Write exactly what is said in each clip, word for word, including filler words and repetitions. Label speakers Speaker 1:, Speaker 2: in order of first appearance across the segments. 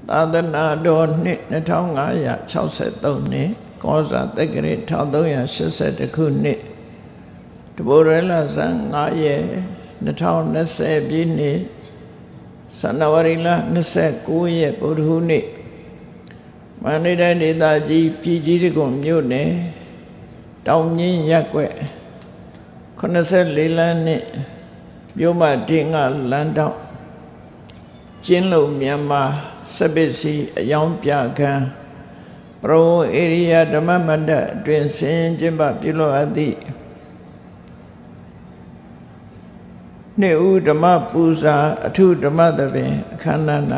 Speaker 1: သာသနာတော်နှစ်နှစ်ထောင်ငါးရာခြောက်ဆယ်သုံးနှစ်ကောဇာတက္ကရာတစ်ထောင်သုံးရာရှစ်ဆယ်တစ်ခုနှစ်တပိုရလဆန်းငါးရက်နှစ်ထောင်နှစ်ဆယ်ပြည့်နှစ်ဇန်နဝါရီလနှစ်ဆယ်ကိုးရက်ဗုဒ္ဓဟူးနေ့မန္တလေးတိုင်းဒေသကြီးပြည်ကြီးတကွန်မြို့နယ်တောင်ငင်းရပ်ကွက်ခုနှစ်ဆယ်လေးလမ်းနဲ့မြို့မဒေငါလမ်းတောက်ကျင်းလုံမြန်မာစပစ္စည်းအယောင်ပြခံပရောဧရိယာဓမ္မမန္တအတွင်ဆင်းကျင်းပပြုလုပ်အပ်သည့်နှစ်ဦးဓမ္မပူဇာအထုဓမ္မသဘင်အခမ်းအနား၌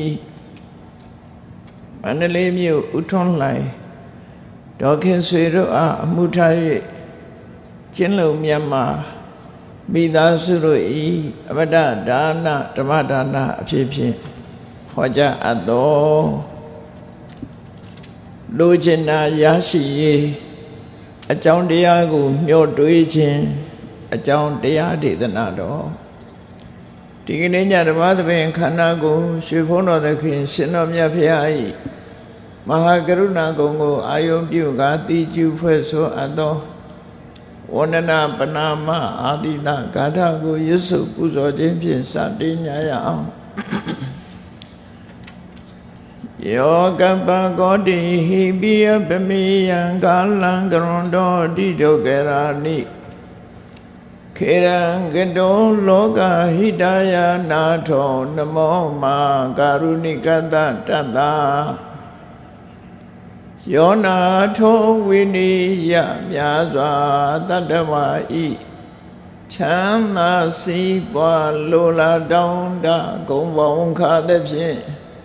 Speaker 1: မန္တလေးမြို့ဥထွန်းလှိုင်ဒေါ်ခင်ဆွေတို့အားအမှုထား၍ကျင်းလုံမြန်မာမိသားစုတို့ဤအမတဒါနဓမ္မဒါနအဖြစ်ဖြင့်ဟောကြားအပ်သောလိုချင်တာရရှိရေးအကြောင်းတရားကိုမျှော်တွေးခြင်းအကြောင်းတရားဒေသနာတော်ဒီကနေ့ညဓမ္မသဘင်ခန္ဓာကိုရွှေဘုန်းတော်သခင်ရှင်တော်မြတ်ဖရာ၏မဟာကရုဏာဂုဏ်ကိုအာယုံပြုကာတိကျူဖွဲ့ဆိုအပ်သောဝန္ဒနာပနာမအာတိတဂါထာကိုရွတ်ဆိုပူဇော်ခြင်းဖြင့်စတင်ကြရအောင်ယောကပ္ပကောတိဟိပိယပမေယံကာလံကရွန်တော်တိဒုက္ခရာနိခေရံကတောလောကဟိတယနာထောနမောမာကာရုဏိကတတတ္တယောနာထောဝိနိယမြာစွာတတ္တဝါဤချမ်းသာစီးပွားလိုလားတောင်းတဂုံပေါင်းခါသဖြင့်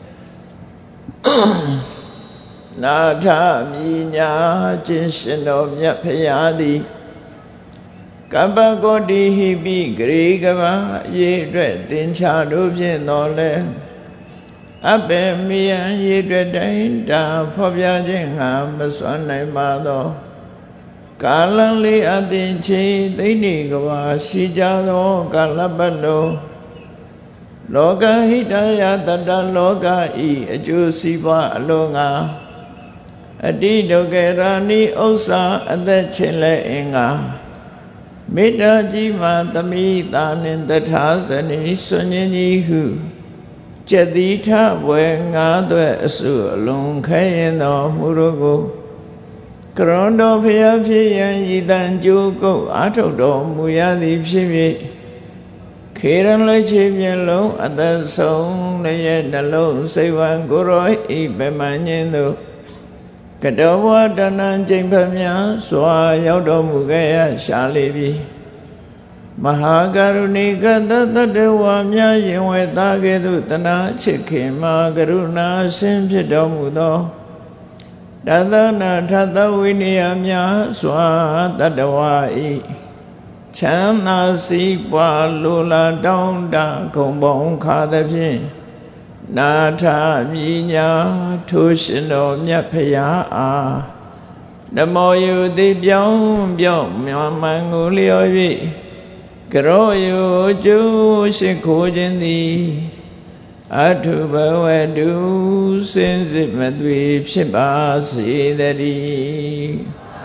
Speaker 1: နာထမြညာခြင်းရှင်တော်မြတ်ဖရာသည်ကပ္ပကောတိဟိပိဂရေကဘာရေအတွက်သင်္ချာတို့ဖြင့်တော်လဲအပေမီယံရေအတွက်တိုင်းတာဖော်ပြခြင်းငါမစွမ်းနိုင်ပါသောကာလံလေးအသင်ချေသိဋ္ဌိကဘာရှိကြသောကာလပတ်လုံးလောကဟိတယတတ္တလောကဤအကျိုးစီးပွားအလုံးငါအတိဒုက္ခရာနိဥစ္စာအသက်ချင်းလဲအင်္ဂါမေတ္တာကြီးမှသမိတာနှင့်တထာဇနီဆွန်ញင်းကြီးဟုကျက်တိထဘွယ်ငါးသွဲ့အစုအလုံးခဲရင်တော်မူတို့ကိုကရွန်တော်ဖျားဖြစ်ရန်ဤတန်ကြိုးကုတ်အာထုတ်တော်မူရသည်ဖြစ်၍ခေရန်လေးချေပြလုံးအသက်ဆုံးလည်းနှလုံးစိတ်ဝံကိုရောဤဗမန်ညင်းတို့ကတောဝတဏံကျိန်ဖမြစွာရောက်တော်မူခဲ့ရရှာလေပြီမဟာကရုဏိကတတတ္တဝါများရင်ဝဲသားကဲ့သို့တနာချစ်ခင်မှာကရုဏာရှင်ဖြစ်တော်မူသောတသနာထသဝိနည်းများစွာတတ္တဝါဤချမ်းသာစီးပွားလိုလားတောင်းတဂုံပေါင်းခါသဖြင့်နာထမြညာထိုရှင်တော်မြတ်ဖရာအားနမောယုတိပြောင်းပြောင်းမှန်ကိုလျော်၍ကရောယုကျိုးရှိခိုးခြင်းသည်အထုဘဝတုစင်စစ်မသွေဖြစ်ပါစေတည်း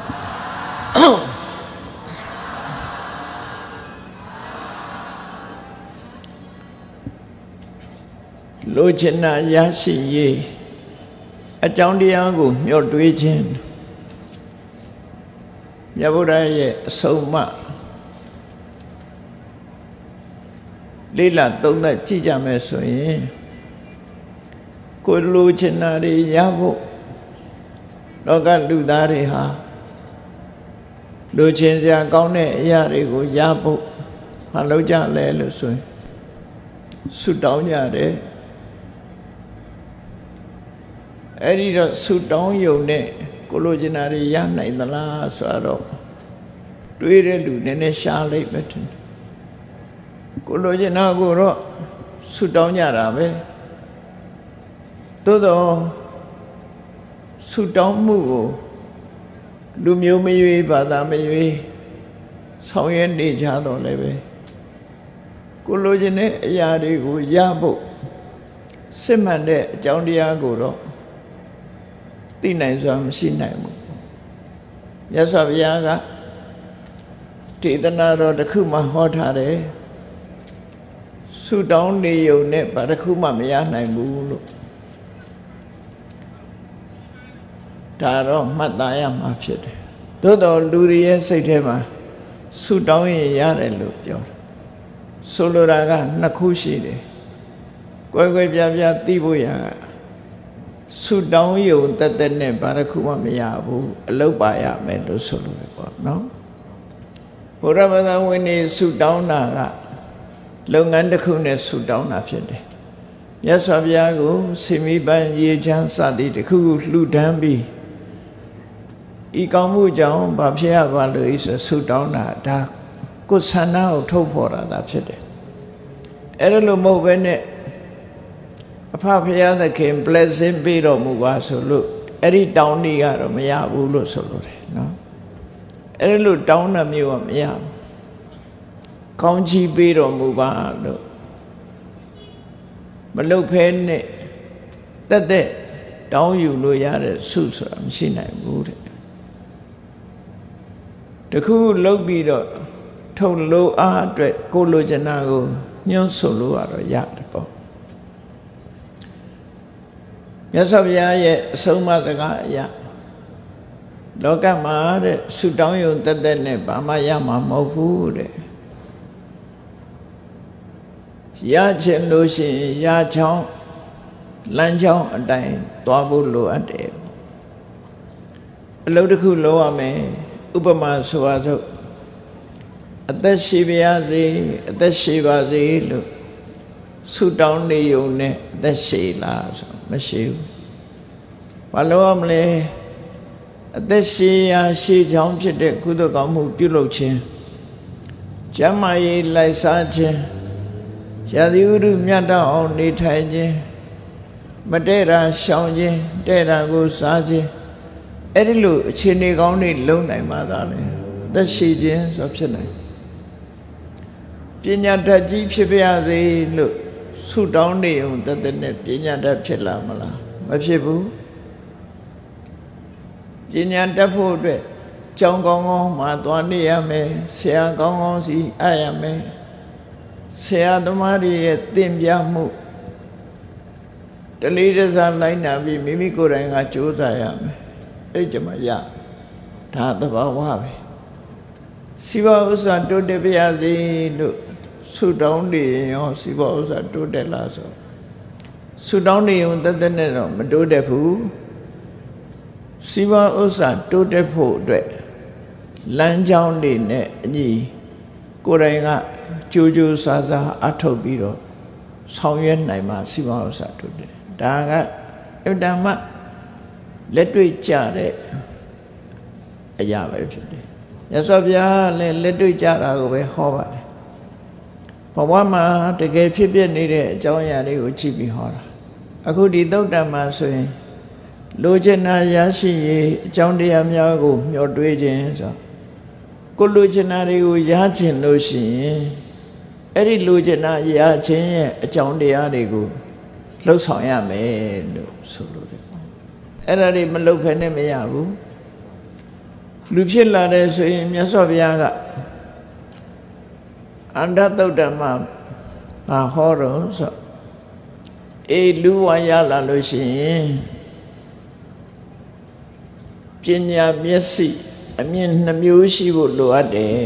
Speaker 1: လိုချင်တာရရှိရေးအကြောင်းတရားကိုမျှော်တွေးခြင်းမြတ်ဗုဒ္ဓရဲ့အဆုံးအမလေးလာသုံးသပ်ကြည့်ကြမယ်ဆိုရင်ကိုလိုချင်တာတွေရဖို့လောကလူသားတွေဟာလိုချင်စရာကောင်းတဲ့အရာတွေကိုရဖို့ဘာလုပ်ကြလဲလို့ဆိုရင်ဆုတောင်းကြတယ်အဲ့ဒီတော့ဆုတောင်းယုံနဲ့ကိုလိုချင်တာတွေရနိုင်သလားဆိုတော့တွေးတဲ့လူနည်းနည်းရှားလိုက်ပဲထင်ကိုလိုချင်တာကိုတော့ဆုတောင်းကြတာပဲသို့တော့ဆုတောင်းမှုကိုလူမျိုးမရွေးဘာသာမရွေးဆောင်ရွက်နေကြတော့လည်းပဲကိုလိုချင်တဲ့အရာတွေကိုရဖို့စစ်မှန်တဲ့အကြောင်းတရားကိုတော့သိနိုင်စွာမရှိနိုင်ဘူးမြတ်စွာဘုရားကဒေသနာတော်တစ်ခုမှဟောထားတယ်ဆုတောင်းနေုံနဲ့ဘာတစ်ခုမှမရနိုင်ဘူးလို့ဒါတော့မှတ်သားရမှာဖြစ်တယ်သို့တော်လူတွေရဲ့စိတ်ထဲမှာဆုတောင်းရင်ရတယ်လို့ပြောတယ်ဆိုလိုတာကနှစ်ခုရှိတယ်ကွယ်ကွယ်ပြားပြားသိဖို့ရဆုတောင်းယုံတက်တက်နဲ့ဘာတစ်ခုမှမရဘူးအလုတ်ပါရမယ်လို့ဆိုလိုတယ်ပေါ့နော်ဘုရားဘာသာဝင်နေဆုတောင်းတာကလုပ်ငန်းတစ်ခုနဲ့ဆုတောင်းတာဖြစ်တယ်မြတ်စွာဘုရားကိုစေမိပန်းရေချမ်းစသည်တစ်ခုခုလှူဒန်းပြီးဤကောင်းမှုကြောင့်ဘာဖြစ်ရပါလို့ဆိုဆုတောင်းတာဒါကိုယ်ဆန္ဒကိုထုတ်ဖော်တာသာဖြစ်တယ်အဲ့ဒါလို့မဟုတ်ဘဲနဲ့အဖဖရာသခင် blessing ပေးတော်မူပါဆိုလို့အဲ့ဒီတောင်းနေကတော့မရဘူးလို့ဆိုလို့တယ်နော်အဲ့ဒါလို့တောင်းတာမျိုးကမရဘူးကောင်းချီးပေးတော်မူပါလို့မလုပ်ဖဲနဲ့တက်တက်တောင်းယူလို့ရတဲ့ဆုဆိုတာမရှိနိုင်ဘူးတဲ့တခုလုပ်ပြီးတော့ထုတ်လို့အားအတွက်ကိုလိုချင်တာကိုညွှန်းဆိုလို့ရတော့ရတယ်ပေါ့မြတ်စွာဘုရားရဲ့အဆုံးအမစကားအရာလောကမှာတဲ့ဆုတောင်းယုံတက်တက်နဲ့ဘာမှရမှာမဟုတ်ဘူးတဲ့ရချင်လို့ရှိရင်ရချောင်းလမ်းချောင်းအတိုင်းသွားဖို့လိုအပ်တယ်အလုပ်တစ်ခုလုပ်ရမယ်ဥပမာဆိုပါစို့အသက်ရှိပါစေအသက်ရှိပါစေလို့ဆုတောင်းနေုံနဲ့အသက်ရှိလားဆိုမရှိဘူးဘာလို့ရမလဲအသက်ရှိရာရှိချောင်းဖြစ်တဲ့ကုသိုလ်ကောင်းမှုပြုလုပ်ခြင်းကျမ်းမာရေးလိုက်စားခြင်းရာသီဥတုမြတ်တော့အောင်နေထိုင်ခြင်းမတဲ့တာရှောင်ခြင်းတဲ့တာကိုစားခြင်းအဲ့ဒီလိုအခြေအနေကောင်းတွေလုံနိုင်မှသာလေအသက်ရှိခြင်းဆိုဖြစ်နိုင်ပညာတတ်ကြီးဖြစ်ပါစေလို့ဆုတောင်းနေုံတသက်နဲ့ပညာတတ်ဖြစ်လာမလားမဖြစ်ဘူးပညာတတ်ဖို့အတွက်ကျောင်းကောင်းကောင်းမှာသွားနေရမယ်ဆရာကောင်းကောင်းစီအားရမယ်ဆရာသမားတွေရဲ့သင်ပြမှုတလေးတစားလိုက်နာပြီးမိမိကိုယ်တိုင်ကကြိုးစားရမယ်အဲ့ဒီမှာရဒါသဘာဝပဲစီဝဥစ္စာတိုးတက်ပါစေလို့ဆုတောင်းနေရောစီဝဥစ္စာတိုးတက်လားဆိုဆုတောင်းနေုံတသက်နဲ့တော့မတိုးတက်ဘူးစီဝဥစ္စာတိုးတက်ဖို့အတွက်လမ်းကြောင်းတွေနဲ့အညီကိုယ်တိုင်ကကြိုးကြိုးစားစားအထုတ်ပြီးတော့ဆောင်ရွက်နိုင်မှစီဝဥစ္စာတိုးတက်ဒါကအတ္တမလက်တွေ့ကြတဲ့အရာပဲဖြစ်တယ်မြတ်စွာဘုရားလည်းလက်တွေ့ကြတာကိုပဲဟောပါတယ်ဘဝမှာတကယ်ဖြစ်ပြနေတဲ့အကြောင်းအရာတွေကိုကြည့်ပြီးဟောတာအခုဒီသုတ်တံမှာဆိုရင်လိုချင်တာရရှိရေးအကြောင်းတရားများကိုမျှော်တွေးခြင်းဆိုကိုလိုချင်တာတွေကိုရချင်လို့ရှိရင်အဲ့ဒီလိုချင်တာရခြင်းရဲ့အကြောင်းတရားတွေကိုလှုပ်ဆောင်ရမယ်လို့ဆိုလို့တယ်အဲ့ဒါတွေမလှုပ်ဖ ೇನೆ မရဘူးလူဖြစ်လာတယ်ဆိုရင်မြတ်စွာဘုရားကအန္တသုတ်တံမှာဘာဟောတော့ဆိုအေးလူဝါရလာလို့ရှိရင်ပညာမျက်စိအမြင်နှမျိုးရှိဖို့လိုအပ်တယ်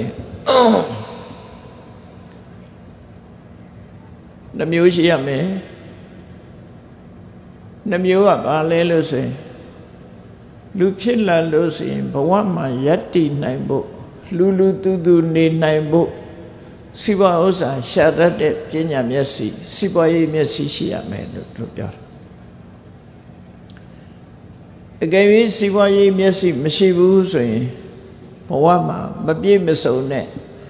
Speaker 1: နှမျိုးရှိရမယ်နှမျိုးကဘာလဲလို့ဆိုရင်လူဖြစ်လာလို့ဆိုရင်ဘဝမှာယက်တည်နိုင်ဖို့လူလူသူသူနေနိုင်ဖို့စီးပွားဥစ္စာရှာတတ်တဲ့ပညာမျက်စိစီးပွားရေးမျက်စိရှိရမယ်လို့သူပြောတယ်အကယ်၍စီးပွားရေးမျက်စိမရှိဘူးဆိုရင်ဘဝမှာမပြည့်မစုံနဲ့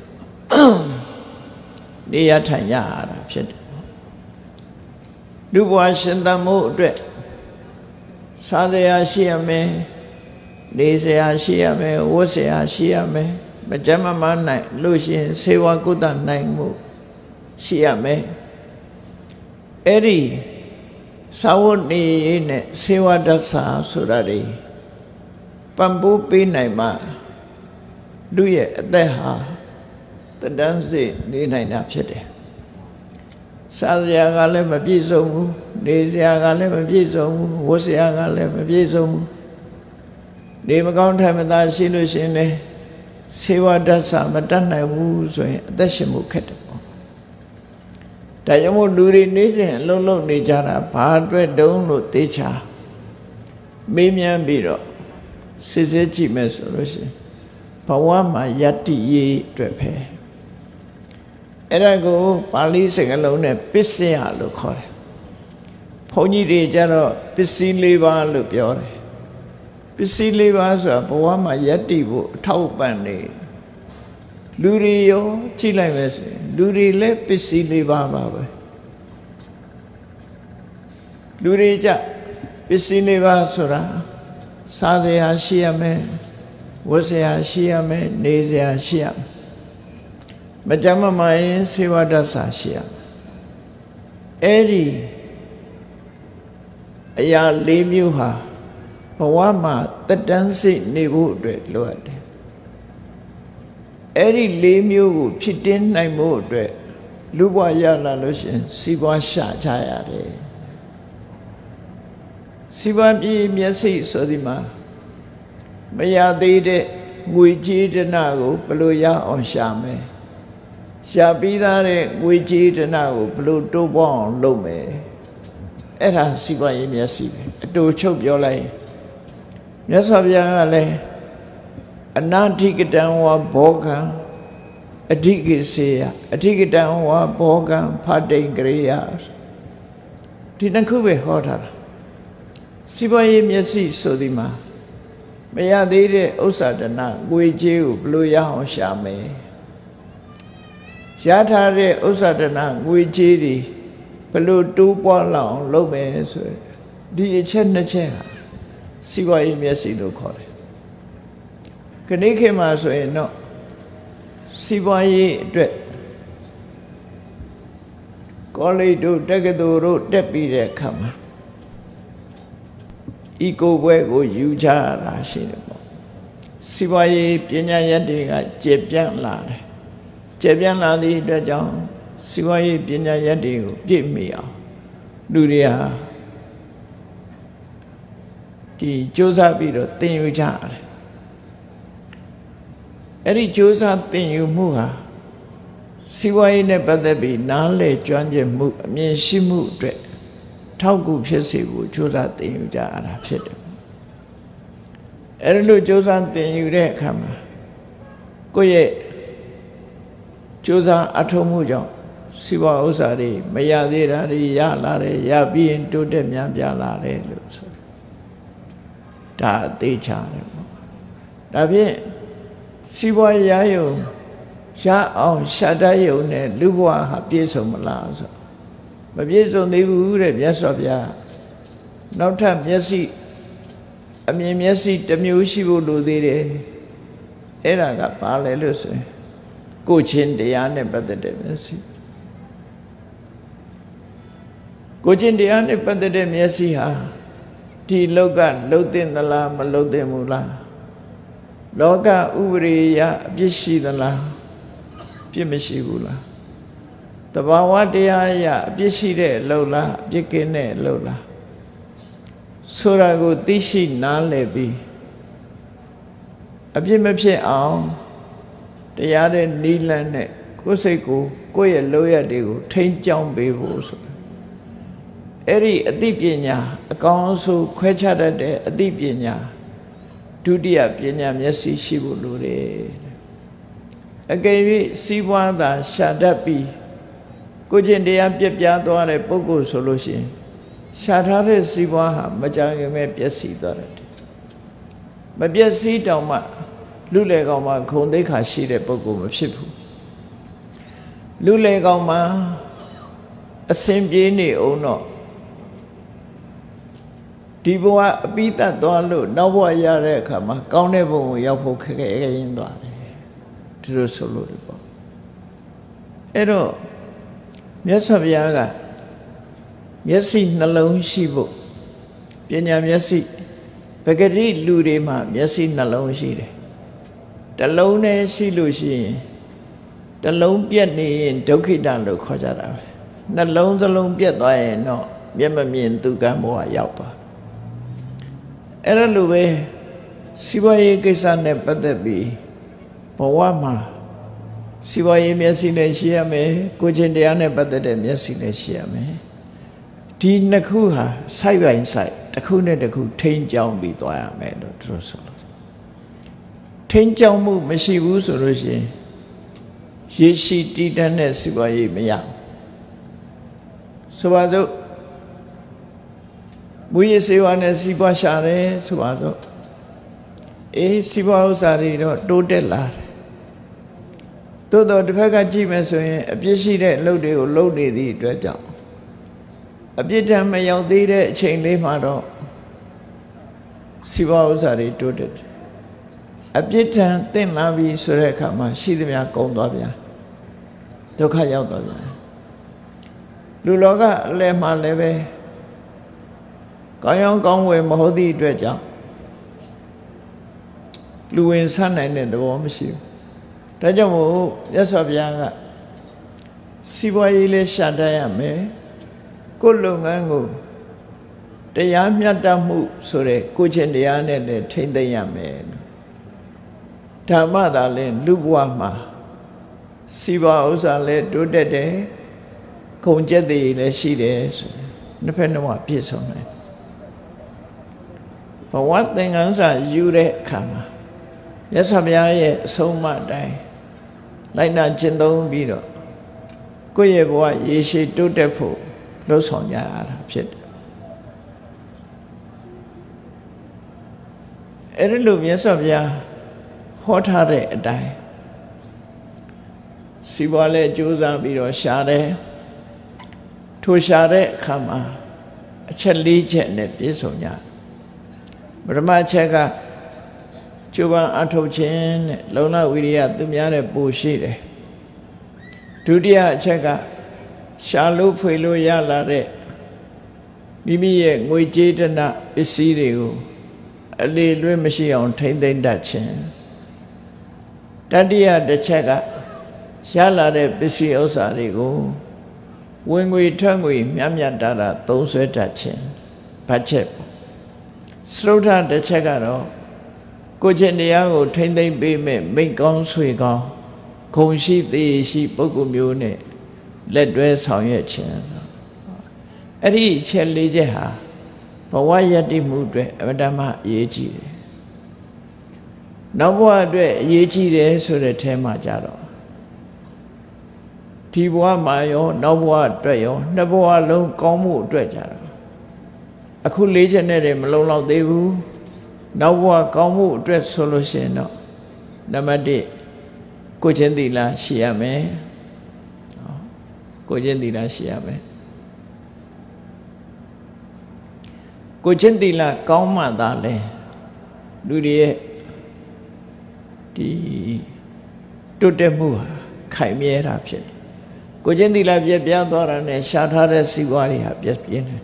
Speaker 1: နေရထိုင်ရတာဖြစ်တယ်လူဘဝရှင်သန်မှုအတွက်စားစရာရှိရမယ်နေစရာရှိရမယ်ဝတ်စရာရှိရမယ်မကြမ်းမမနိုင်လို့ရှိရင်ဆေဝါကုသနိုင်မှုရှိရမယ်အဲ့ဒီစာဝတ်နေရေးနဲ့စေဝဒတ်စာဆိုတာတွေပံ့ပိုးပေးနိုင်မှလူရဲ့အသက်ဟာတဒန်းစိနေနိုင်တာဖြစ်တယ်စားစရာကလည်းမပြည့်စုံဘူးနေစရာကလည်းမပြည့်စုံဘူးဝတ်စရာကလည်းမပြည့်စုံဘူးနေမကောင်းထိုင်မသာရှိလို့ရှိရင်လည်းစေဝဒတ်စာမတတ်နိုင်ဘူးဆိုရင်အသက်ရှင်မှုခက်တယ်ပေါ့ဒါကြောင့်မို့လူတွေနေစဉ်အလုံးလုံးနေကြတာဘာအတွက်တုံးလို့သိချာမေးမြန်းပြီးတော့စစ်စစ်ကြည့်မယ်ဆိုလို့ရှိရင်ဘဝမှာယတ္တိရေးအတွက်ပဲအဲ့ဒါကိုပါဠိစကားလုံးနဲ့ပစ္စယလို့ခေါ်တယ်ဘုန်းကြီးတွေကျတော့ပစ္စည်းလေးပါးလို့ပြောတယ်ပစ္စည်းလေးပါးဆိုတာဘဝမှာယတ္တိဖို့အထောက်ပံ့နေလူတွေရောကြည့်လိုက်မယ်ဆိုရင်လူတွေလည်းပစ္စည်းလေးပါးပါပဲလူတွေကြပစ္စည်းလေးပါးဆိုတာစားစရာရှိရမယ်ဝတ်စရာရှိရမယ်နေစရာရှိရမယ်မကြမ်းမမာရင်စေဝဒတ်စာရှိရမယ်အဲ့ဒီအရာလေးမျိုးဟာဘဝမှာတက်တန်းစိတ်နေဖို့အတွက်လိုအပ်တယ်အဲ့ဒီလေးမျိုးကိုဖြစ်တင်းနိုင်ဖို့အတွက်လူဘဝရလာလို့ရှိရင်စီးပွားရှာချရတယ်စီးပွားပြည်မျက်စိဆိုဒီမှာမရသေးတဲ့ငွေကြေးဒနာကိုဘယ်လိုရအောင်ရှာမယ်ရှာပြီးသားတဲ့ငွေကြေးဒနာကိုဘယ်လိုတိုးပွားအောင်လုပ်မယ်အဲ့ဒါစီးပွားရေးမျက်စိပဲအတူချုပ်ပြောလိုက်မြတ်စွာဘုရားကလည်းအနာဓိကတံဝါဘောကံအဓိကိစေယအဓိကတံဝါဘောကံဖတိန်ကရိယာဒီနှစ်ခုပဲဟောထားတာစီးပွားရေးမျက်စိဆိုဒီမှာမရသေးတဲ့ဥစ္စာဒနာငွေကြေးကိုဘယ်လိုရအောင်ရှာမယ်ရထားတဲ့ဥစ္စာဒနာငွေကြေးတွေဘယ်လိုတိုးပွားလာအောင်လုပ်မယ်ဆိုဒီအချက်နှစ်ချက်ဟာစီးပွားရေးမျက်စိလို့ခေါ်တယ်ခဏခေတ်မှာဆိုရင်တော့စီးပွားရေးအတွက်ကောလိပ်တို့တက္ကသိုလ်တို့တက်ပြီးတဲ့အခါမှာဤကိုဘွဲကိုယူချရတာရှိတယ်ပေါ့စီးပွားရေးပညာရပ်တွေကကျေပြန့်လာတယ်ကျေပြန့်လာသည့်အတွက်ကြောင့်စီးပွားရေးပညာရပ်တွေကိုပြည့်မီအောင်လူတွေဟာဒီစ조사ပြီးတော့သင်ယူကြရတယ်အဲ့ဒီစ조사သင်ယူမှုဟာစီးပွားရေးနဲ့ပတ်သက်ပြီးနားလည်ကျွမ်းကျင်မှုအမြင်ရှိမှုအတွက်ထောက်ကူဖြစ်စေဖို့စ조사သင်ယူကြရတာဖြစ်တယ်အဲ့ဒီလိုစ조사သင်ယူတဲ့အခါမှာကိုယ့်ရဲ့စ조사အထောက်မှုကြောင့်စီးပွားဥစ္စာတွေမရသေးတာတွေရလာတယ်ရပြီးရင်တိုးတက်များပြားလာတယ်လို့ဆိုဒါအသေးချတယ်ပေါ့ဒါဖြင့်စီးပွားရယုံရအောင်ရှာတတ်ယုံနဲ့လူဘဝဟာပြည့်စုံမလားဆိုမပြည့်စုံသေးဘူးတဲ့မြတ်စွာဘုရားနောက်ထပ်မျက်စိအမြင်မျက်စိတစ်မျိုးရှိဖို့လိုသေးတယ်အဲ့ဒါကဘာလဲလို့ဆိုရင်ကိုယ်ချင်းတရားနဲ့ပတ်သက်တဲ့မျက်စိကိုယ်ချင်းတရားနဲ့ပတ်သက်တဲ့မျက်စိဟာဒီလောကလှုပ်တင်သလားမလှုပ်တင်ဘူးလားလောကဥပရိယအပြစ်ရှိသလားပြစ်မရှိဘူးလားတဘာဝတရားအရအပြစ်ရှိတဲ့အလုပ်လားအပြစ်ကင်းတဲ့အလုပ်လားဆိုတာကိုသိရှိနားလည်ပြီးအပြစ်မဖြစ်အောင်တရားတဲ့နိလန်းနဲ့ကိုယ်စိတ်ကိုကိုယ့်ရဲ့လုပ်ရတွေကိုထိန်းကျောင်းပေးဖို့ဆိုအဲ့ဒီအသိပညာအကောင်းဆုံးခွဲခြားတတ်တဲ့အသိပညာဒုတိယပညာမျက်စိရှိဖို့လိုတယ်အကယ်၍စီးပွားသာရှာတတ်ပြီးကိုယ်ကျင့်တရားပြည့်ပြားသွားတဲ့ပုဂ္ဂိုလ်ဆိုလို့ရှိရင်ရှာထားတဲ့စီးပွားဟာမကြခင်မဲ့ပျက်စီးသွားတယ်မပျက်စီးတောင်မှလူလေကောင်မှာဂုဏ်သိက္ခာရှိတဲ့ပုဂ္ဂိုလ်မဖြစ်ဘူးလူလေကောင်မှာအစဉ်ပြေးနေအောင်တော့ဒီဘဝအပိတတ်သွားလို့နောက်ဘဝရတဲ့အခါမှာကောင်းတဲ့ဘဝကိုရောက်ဖို့ခက်ခဲရင်းသွားတယ်ဒီလိုဆိုလို့ဒီပေါ့အဲ့တော့မြတ်စွာဘုရားကမျက်စိနှလုံးရှိဖို့ပညာမျက်စိပဂတိလူတွေမှာမျက်စိနှလုံးရှိတယ်တစ်လုံးနဲ့ရှိလို့ရှိရင်တစ်လုံးပြက်နေရင်ဒုက္ခိတလို့ခေါ်ကြတာပဲနှလုံးစလုံးပြက်သွားရင်တော့မျက်မမြင်သူကံဘဝရောက်သွားအဲ့ဒါလိုပဲစီးပွားရေးကိစ္စနဲ့ပတ်သက်ပြီးဘဝမှာစီးပွားရေးမျက်စိနဲ့ရှိရမယ်ကိုယ်ချင်းတရားနဲ့ပတ်သက်တဲ့မျက်စိနဲ့ရှိရမယ်ဒီနှစ်ခုဟာစိုက်ပိုင်စိုက်တစ်ခုနဲ့တစ်ခုထိန်းကျောင်းပြီးသွားရမယ်လို့သူတို့ဆိုလို့ထိန်းကျောင်းမှုမရှိဘူးဆိုလို့ရှိရင်ရေရှိတည်တတ်တဲ့စီးပွားရေးမရဆိုပါစို့မူရစေဝါနဲ့စီးပွားရှာတယ်ဆိုပါစို့အေးစီးပွားဥစ္စာတွေတော့တိုးတက်လာတယ်သို့တော့တစ်ဖက်ကကြည့်မယ်ဆိုရင်အပြစ်ရှိတဲ့အလုပ်တွေကိုလုပ်နေသည့်အတွက်ကြောင့်အပြစ်ဒဏ်မရောက်သေးတဲ့အချိန်လေးမှာတော့စီးပွားဥစ္စာတွေတိုးတက်တယ်အပြစ်ဒဏ်သင့်လာပြီဆိုတဲ့အခါမှာရှိသမျှကုန်သွားပြန်ဒုက္ခရောက်သွားပြန်လူလောကအလယ်မှာလည်းပဲကောင်းရောင်းကောင်းဝယ်မဟုတ်သည့်အတွက်ကြောင့်လူဝင်ဆန်းနိုင်တဲ့သဘောမရှိဘူးဒါကြောင့်မို့မြတ်စွာဘုရားကစီးပွားရေးလေးရှာတတ်ရမယ်ကိုယ်လုပ်ငန်းကိုတရားမျှတမှုဆိုတဲ့ကိုယ်ချင်းတရားနဲ့လည်းထိမ့်သိမ့်ရမယ်ဓမ္မသာလဲလူဘဝမှာစီးပွားဥစ္စာလည်းတိုးတက်တယ်ခုံကျက်တွေလည်းရှိတယ်ဆိုနှစ်ဖက်နှမပြည့်စုံတယ်ဘဝသင်္ကန်းစာယူတဲ့အခါမှာမြတ်စွာဘုရားရဲ့အဆုံးအမအတိုင်းလိုက်နာကျင့်သုံးပြီးတော့ကိုယ့်ရဲ့ဘဝရေရှည်တိုးတက်ဖို့လှုပ်ဆောင်ကြရတာဖြစ်တယ်အဲ့ဒီလိုမြတ်စွာဘုရားဟောထားတဲ့အတိုင်းစီးပွားလဲကြိုးစားပြီးတော့ရှာတယ်ထိုရှာတဲ့အခါမှာအချက်လေးချက်နဲ့ပြည့်စုံကြပထမအချက်ကကျိုးပန်းအထုတ်ခြင်းနဲ့လုံလဝိရိယသူများတဲ့ပိုရှိတယ်ဒုတိယအချက်ကရှာလို့ဖွေလို့ရလာတဲ့မိမိရဲ့ငွေကြေးတနာပစ္စည်းတွေကိုအလေလွဲမရှိအောင်ထိမ့်သိမ့်တတ်ခြင်းတတိယတစ်ချက်ကရလာတဲ့ပစ္စည်းဥစ္စာတွေကိုဝင်ငွေထွက်ငွေမြတ်မြတ်တာတာသုံးဆွဲတတ်ခြင်းဘတ်ချက်စရုဒ္ဓတစ်ချက်ကတော့ကိုယ်ချင်းတရားကိုထိမ့်သိမ့်ပေးမဲ့မိတ်ကောင်းဆွေကောင်းဂုဏ်ရှိသေးရှိပုဂ္ဂိုလ်မျိုးနဲ့လက်တွဲဆောင်ရွက်ခြင်းအဲ့ဒီအချက်လေးချက်ဟာဘဝယတ္တိမှုအတွက်အမတ္တမအရေးကြီးတယ်နောက်ဘဝအတွက်အရေးကြီးတယ်ဆိုတဲ့အဲမှာကြတော့ဒီဘဝမှာရောနောက်ဘဝအတွက်ရောနှစ်ဘဝလုံးကောင်းမှုအတွက်ကြတော့အခုလေးချက်နဲ့တည်းမလုံလောက်သေးဘူးနောက်ဘဝကောင်းမှုအတွက်ဆိုလို့ရှိရင်တော့နံပါတ်တစ်ကိုချင်းသီလရှိရမယ်ကိုချင်းသီလရှိရမယ်ကိုချင်းသီလကောင်းမှသာလဲလူတွေရဲ့ဒီတိုးတက်မှုဟာခိုင်မြဲတာဖြစ်တယ်ကိုချင်းသီလပြည့်ပြားသွားတာနဲ့ရှားထားတဲ့စီးပွားတွေဟာပြည့်ပြင်းတယ်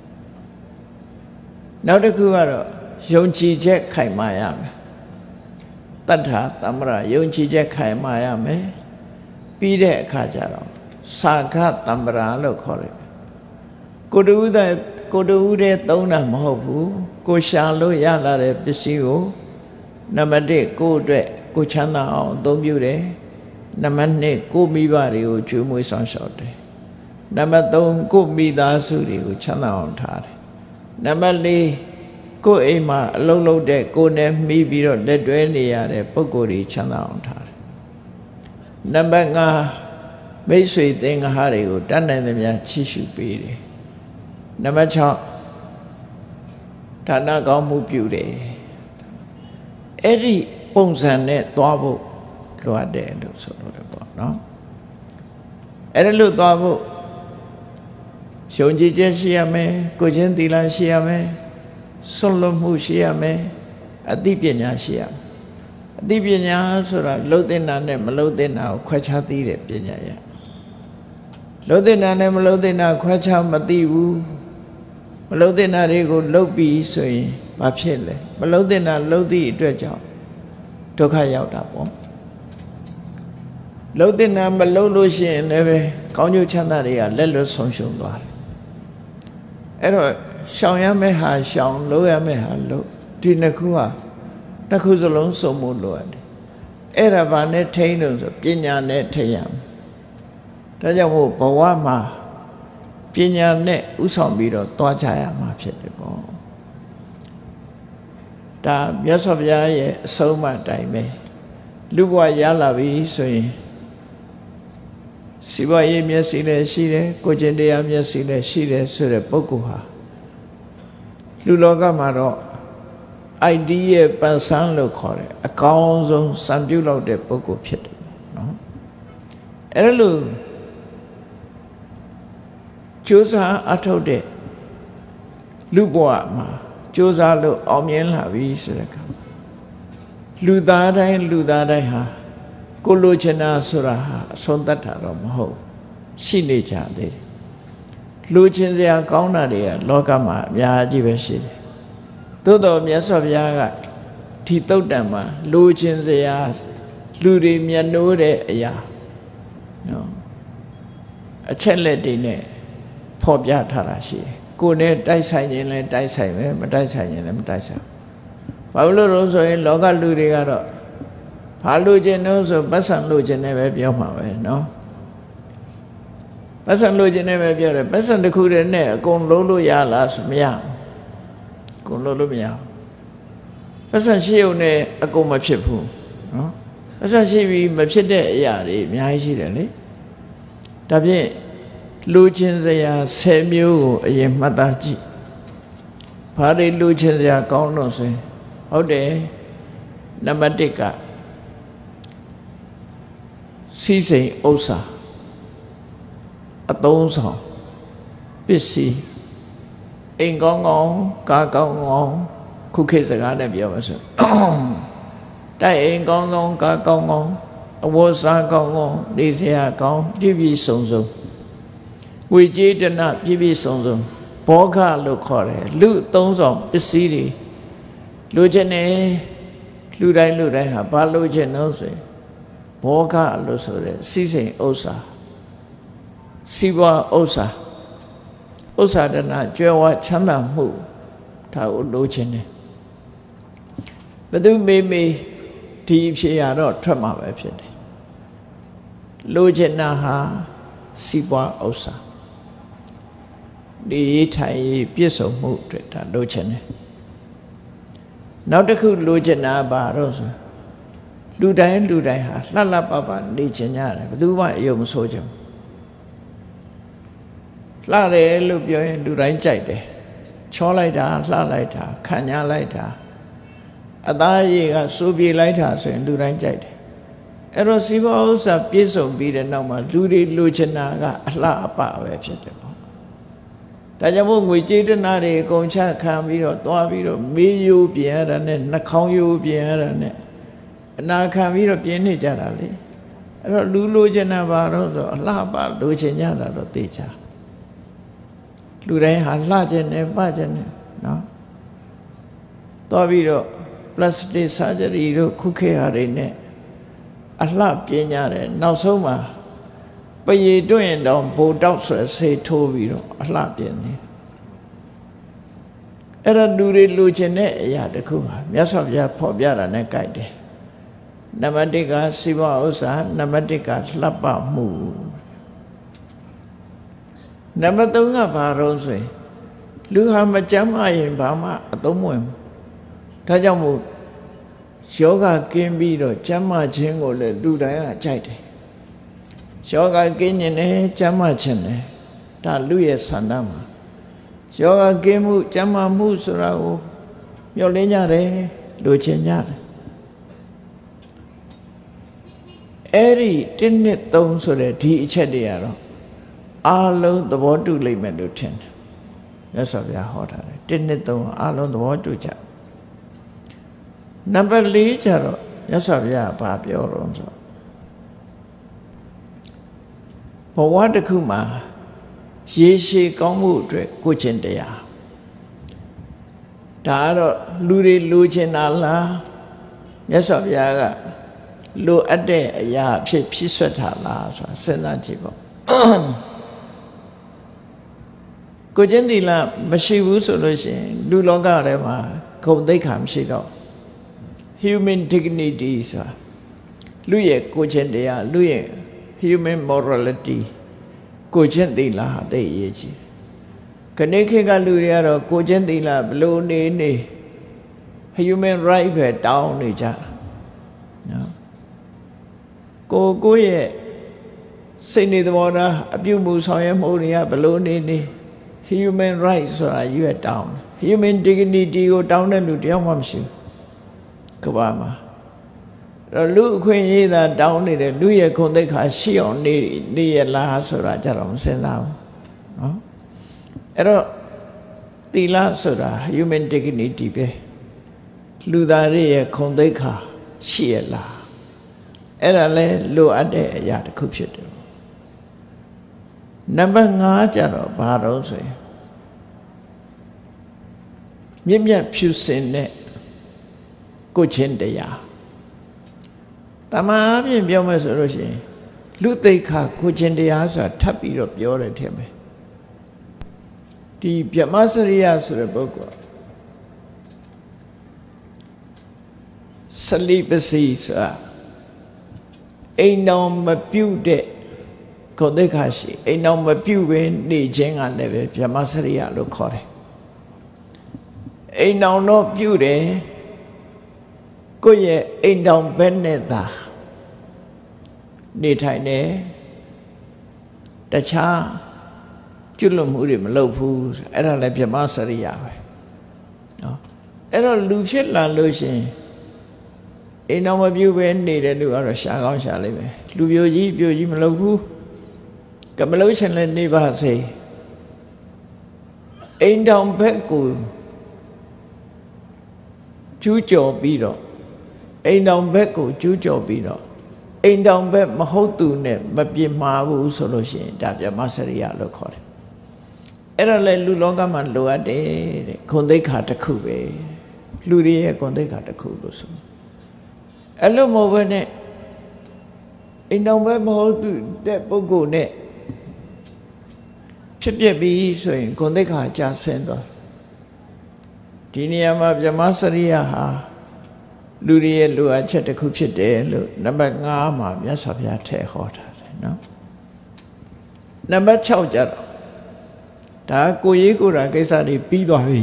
Speaker 1: နောက်တစ်ခုကတော့ယုံကြည်ချက်ခိုင်မာရမယ်တတ္ထာသမ္မရာယုံကြည်ချက်ခိုင်မာရမယ်ပြီးတဲ့အခါကျတော့စာခသမ္မရာလို့ခေါ်တယ်ကိုတူဦးတဲ့ကိုတူဦးတဲ့သုံးတာမဟုတ်ဘူးကိုရှာလို့ရလာတဲ့ပစ္စည်းကိုနံပါတ်တစ်ကိုအတွက်ကိုချမ်းသာအောင်အသုံးပြုတယ်နံပါတ်နှစ်ကိုမိဘတွေကိုကျွေးမွေးဆောင်ရှောက်တယ်နံပါတ်သုံးကိုမိသားစုတွေကိုချမ်းသာအောင်ထားတယ်နံပါတ်လေးကိုအိမ်မှာအလုံးလုံးတဲ့ကိုနဲ့မှီးပြီးတော့လက်တွဲနေရတဲ့ပုဂ္ဂိုလ်တွေချမ်းသာအောင်ထားတယ်နံပါတ်ငါးမိတ်ဆွေသင်္ဃာတွေကိုတတ်နိုင်သမျှချီးရှုပေးတယ်နံပါတ်ခြောက်ဒါနကောင်းမှုပြုတယ်အဲ့ဒီပုံစံနဲ့သွားဖို့လိုအပ်တယ်လို့ဆိုလို့တယ်ပေါ့နော်အဲ့ဒါလို့သွားဖို့ယုံကြည်ချက်ရှိရမယ်ကိုချင်းသီလရှိရမယ်စွန့်လွတ်မှုရှိရမယ်အသိပညာရှိရမယ်အသိပညာဆိုတာလှုပ်တဲ့နာနဲ့မလှုပ်တဲ့နာကိုခွဲခြားသိတဲ့ပညာရလှုပ်တဲ့နာနဲ့မလှုပ်တဲ့နာခွဲခြားမသိဘူးမလှုပ်တဲ့နာတွေကိုလှုပ်ပြီးဆိုရင်ဘာဖြစ်လဲမလှုပ်တဲ့နာလှုပ်သည့်အတွက်ကြောင့်ဒုက္ခရောက်တာပေါ့လှုပ်တဲ့နာမလှုပ်လို့ရှိရင်လည်းပဲကောင်းကျိုးချမ်းသာတွေကလက်လွတ်ဆုံးရှုံးသွားတယ်အဲ့တော့ရှောင်ရမယ့်ဟာရှောင်လှုပ်ရမယ့်ဟာလှုပ်ဒီနှစ်ခုဟာနှစ်ခုစလုံးစုံမှုလိုရတယ်အဲ့ဒါဘာနဲ့ထိန်းလို့ဆိုပညာနဲ့ထိန်းရမယ်ဒါကြောင့်မို့ဘဝမှာပညာနဲ့ဥဆောင်ပြီးတော့တွားကြရမှာဖြစ်တယ်ပေါ့ဒါမြတ်စွာဘုရားရဲ့အဆုံးအမတိုင်းပဲလူဘဝရလာပြီဆိုရင်စီးပွားရေးမျက်စိလည်းရှိတယ်ကိုယ်ကျင့်တရားမျက်စိလည်းရှိတယ်ဆိုတဲ့ပုဂ္ဂိုလ်ဟာလူလောကမှာတော့ idea ပန်ဆန်းလို့ခေါ်တယ်အကောင်းဆုံးစံပြုလောက်တဲ့ပုဂ္ဂိုလ်ဖြစ်တယ်နော်အဲ့လိုကြိုးစားအထောက်တဲ့လူဘဝမှာကြိုးစားလို့အောင်မြင်လာပြီဆိုတဲ့အခါလူသားတိုင်းလူသားတိုင်းဟာကိုလိုချင်တာဆိုတာဟာအဆုံးသတ်တာတော့မဟုတ်ရှိနေကြသေးတယ်လူချင်းစရာကောင်းတာတွေကလောကမှာအများကြီးပဲရှိတယ်သို့တော်မြတ်စွာဘုရားကဒီသုတ်တံမှာလူချင်းစရာလူတွေမျက်နှိုးတဲ့အရာနော်အချက်လက်တွေနဲ့ဖော်ပြထားတာရှိတယ်ကိုယ်နဲ့တိုက်ဆိုင်ရင်လည်းတိုက်ဆိုင်ပဲမတိုက်ဆိုင်ရင်လည်းမတိုက်ဆိုင်ဘာလို့လို့ဆိုရင်လောကလူတွေကတော့ဘာလို့ခြင်းလို့ဆိုပတ်စံလို့ခြင်းနဲ့ပဲပြောမှာပဲနော်ပတ်စံလို့ခြင်းနဲ့ပဲပြောတယ်ပတ်စံတစ်ခုတည်းနဲ့အကုန်လုံးလို့ရလားဆိုမရဘူးအကုန်လုံးလို့မရဘူးပတ်စံရှိုံနဲ့အကုန်မဖြစ်ဘူးနော်ပတ်စံရှိပြီးမဖြစ်တဲ့အရာတွေအများကြီးရှိတယ်လေဒါဖြင့်လူချင်းစရာဆယ်မျိုးကိုအရင်မှတ်သားကြည့်ဘာတွေလူချင်းစရာကောင်းလို့ဆိုရင်ဟုတ်တယ်နံပါတ်တစ်ကစီးစိမ်ဥစ္စာအသုံးဆောင်ပစ္စည်းအိမ်ကောင်းကောင်းကားကောင်းကောင်းခုခေတ်စကားနဲ့ပြောပါစို့တိုက်အိမ်ကောင်းကောင်းကားကောင်းကောင်းအဝတ်စားကောင်းကောင်းနေစရာကောင်းပြည့်ပြည့်စုံစုံငွေကြေးတနပြည့်ပြည့်စုံစုံဘောဂလို့ခေါ်တယ်လူအသုံးဆောင်ပစ္စည်းတွေလူချင်းနေလူတိုင်းလူတိုင်းဟာဘာလို့ချင်းလို့ဆိုရင်ဘောဂလို့ဆိုတဲ့စီးစိမ်ဥစ္စာစီးပွားဥစ္စာဥစ္စာတနာကြွယ်ဝချမ်းသာမှုဒါကိုလိုချင်တယ်ဘယ်သူမေးမေးဒီဖြေရတော့ထွက်မှာပဲဖြစ်တယ်လိုချင်တာဟာစီးပွားဥစ္စာဒီထိုင်ပြည့်စုံမှုအတွက်ဒါလိုချင်တယ်နောက်တစ်ခုလိုချင်တာဘာတော့ဆိုလူတိုင်းလူတိုင်းဟာလှလှပပနေချင်ကြတယ်ဘယ်သူမှအယုံမဆိုးကြဘူးလှတယ်လို့ပြောရင်လူတိုင်းကြိုက်တယ်ချောလိုက်တာလှလိုက်တာခံညာလိုက်တာအသားရည်ကစိုးပြေလိုက်တာဆိုရင်လူတိုင်းကြိုက်တယ်အဲ့တော့စီးပွားဥစ္စာပြည့်စုံပြီးတဲ့နောက်မှာလူတွေလိုချင်တာကအလှအပပဲဖြစ်တယ်ပေါ့ဒါကြောင့်မို့ငွေကြေးတနာတွေအကုန်ချခံပြီးတော့သွားပြီးတော့မေးရိုးပြင်ရတာနဲ့နှာခေါင်းရိုးပြင်ရတာနဲ့အနာခံပြီးတော့ပြင်းနေကြတာလေအဲ့တော့လူလိုချင်တာဘာတော့ဆိုအလှပလိုချင်ကြတာတော့သိချာလူတိုင်းဟာလှချင်တယ်ပချင်တယ်နော်သွားပြီးတော့ plastic surgery တို့ခုခေတ်ဟာတွေနဲ့အလှပြင်းကြတယ်နောက်ဆုံးမှာပရေတွင်တော့ဘိုတောက်ဆွဲဆေးထိုးပြီးတော့အလှပြင်းတယ်အဲ့ဒါလူတွေလူချင်တဲ့အရာတစ်ခုပါမြတ်စွာဘုရားဖော်ပြတာနဲ့ကြိုက်တယ်နံပါတ်တစ်ကစီးပွားဥစ္စာနံပါတ်တစ်ကလှပမှုနံပါတ်သုံးကဘာလို့ဆိုရင်လူဟာမကျမ်းမာရင်ဘာမှအသုံးမဝင်ဘူးဒါကြောင့်မို့ယောဂကင်းပြီးတော့ကျမ်းမာခြင်းကိုလည်းလူတိုင်းကကြိုက်တယ်ယောဂကင်းရင်လည်းကျမ်းမာခြင်းတယ်ဒါလူရဲ့ဆန္ဒမှာယောဂကင်းမှုကျမ်းမာမှုဆိုတာကိုမျှော်လင့်ကြတယ်လိုချင်ကြတယ်အဲ့ဒီတစ်နှစ်သုံးဆိုတဲ့ဒီအချက်တွေကတော့အားလုံးသဘောတူလိမ့်မယ်လို့ထင်တယ်မြတ်စွာဘုရားဟောထားတယ်တစ်နှစ်သုံးအားလုံးသဘောတူကြနံပါတ်လေးကျတော့မြတ်စွာဘုရားဘာပြောတော့ဆိုဘဘဝတစ်ခုမှာရေရှည်ကောင်းမှုအတွက်ကိုယ်ချင်းတရားဒါကတော့လူတွေလိုချင်တာလားမြတ်စွာဘုရားကလိုအပ်တဲ့အရာဖြစ်ဖြစ်ဆွတ်တာလားဆိုတာစဉ်းစားကြည့်ပေါ့ကိုယ်ချင်းသီလမရှိဘူးဆိုလို့ရှိရင်လူလောကထဲမှာဂုဏ်သိက္ခာမရှိတော့ human dignity ဆိုတာလူရဲ့ကိုယ်ချင်းတရားလူရဲ့ human morality ကိုယ်ချင်းသီလဟာသိအရေးကြီးခဏခေတ်ကလူတွေကတော့ကိုယ်ချင်းသီလဘလို့နေနေ human right ပဲတောင်းနေကြတာနော်ကိုကိုရဲ့စိတ်နေသဘောထားအပြုမှုဆောင်ရွက်မှုတွေကဘလို့နေနေ human right ဆိုတာယူရတောင်း human dignity ကိုတောင်းတဲ့လူတယောက်မှမရှိဘူးကမ္ဘာမှာအဲ့လူအခွင့်အရေးသာတောင်းနေတယ်လူရဲ့ဂုဏ်သိက္ခာရှိအောင်နေနေရလားဆိုတာကြတော့မစင်စားဘူးနော်အဲ့တော့သီလဆိုတာ human dignity ပဲလူသားရဲ့ဂုဏ်သိက္ခာရှိရလားအဲ့ဒါလဲလိုအပ်တဲ့အရာတစ်ခုဖြစ်တယ်နံပါတ်၅ကျတော့ဘာတော့ဆိုရင်မြင့်မြတ်ဖြူစင်တဲ့ကိုယ်ချင်းတရားတမန်အပြင်ပြောမယ်ဆိုလို့ရှိရင်လူသိက္ခာကိုယ်ချင်းတရားဆိုတာထပ်ပြီးတော့ပြောတယ်ထင်မယ်ဒီဗြဟ္မစရိယဆိုတဲ့ပုဂ္ဂိုလ်စလိပစီဆိုတာအိမ်တော်မပြုတ်တဲ့ဂုဏ်သိက္ခာရှိအိမ်တော်မပြုတ်ပဲနေခြင်းကလည်းပဲဗြဟ္မစရိယလို့ခေါ်တယ်အိမ်တော်တော့ပြုတ်တယ်ကိုယ့်ရဲ့အိမ်တော်ဘက်နဲ့သာနေထိုင်တယ်တခြားကျွလွန်မှုတွေမလုပ်ဘူးအဲ့ဒါလည်းဗြဟ္မစရိယပဲနော်အဲ့တော့လူဖြစ်လာလို့ရှိရင်အိမ်တော်မပြုတ်ပဲနေတဲ့လူကတော့ရှာကောင်းရှာလိမ့်မယ်လူပြိုကြီးပြိုကြီးမလုပ်ဘူးကမလို့ရှင်လည်းနေပါစေအိမ်တော်ဘက်ကိုကျူးကျော်ပြီးတော့အိမ်တော်ဘက်ကိုကျူးကျော်ပြီးတော့အိမ်တော်ဘက်မဟုတ်သူနဲ့မပြစ်မှားဘူးဆိုလို့ရှိရင်ဒါဗြဟ္မစရိယလို့ခေါ်တယ်အဲ့ဒါလည်းလူလောကမှာလိုအပ်တယ်တဲ့ဂုဏ်သိက္ခာတစ်ခုပဲလူတွေရဲ့ဂုဏ်သိက္ခာတစ်ခုလို့ဆိုအဲ့လိုမဟုတ်ဘဲနဲ့အိမ်တော်ဘက်မဟုတ်သူတဲ့ပုဂ္ဂိုလ်နဲ့ဖြစ်ပြပြီးဆိုရင်ဂုဏ်သိက္ခာကျဆင်းသွားဒီနေရာမှာဗြဟ္မစရိယဟာလူတွေရဲ့လိုအပ်ချက်တစ်ခုဖြစ်တယ်လို့နံပါတ်၅မှာမြတ်စွာဘုရားထည့်ဟောထားတယ်နော်နံပါတ်၆ကျတော့ဒါကိုရေးကိုယ်တာကိစ္စတွေပြီးသွားပြီ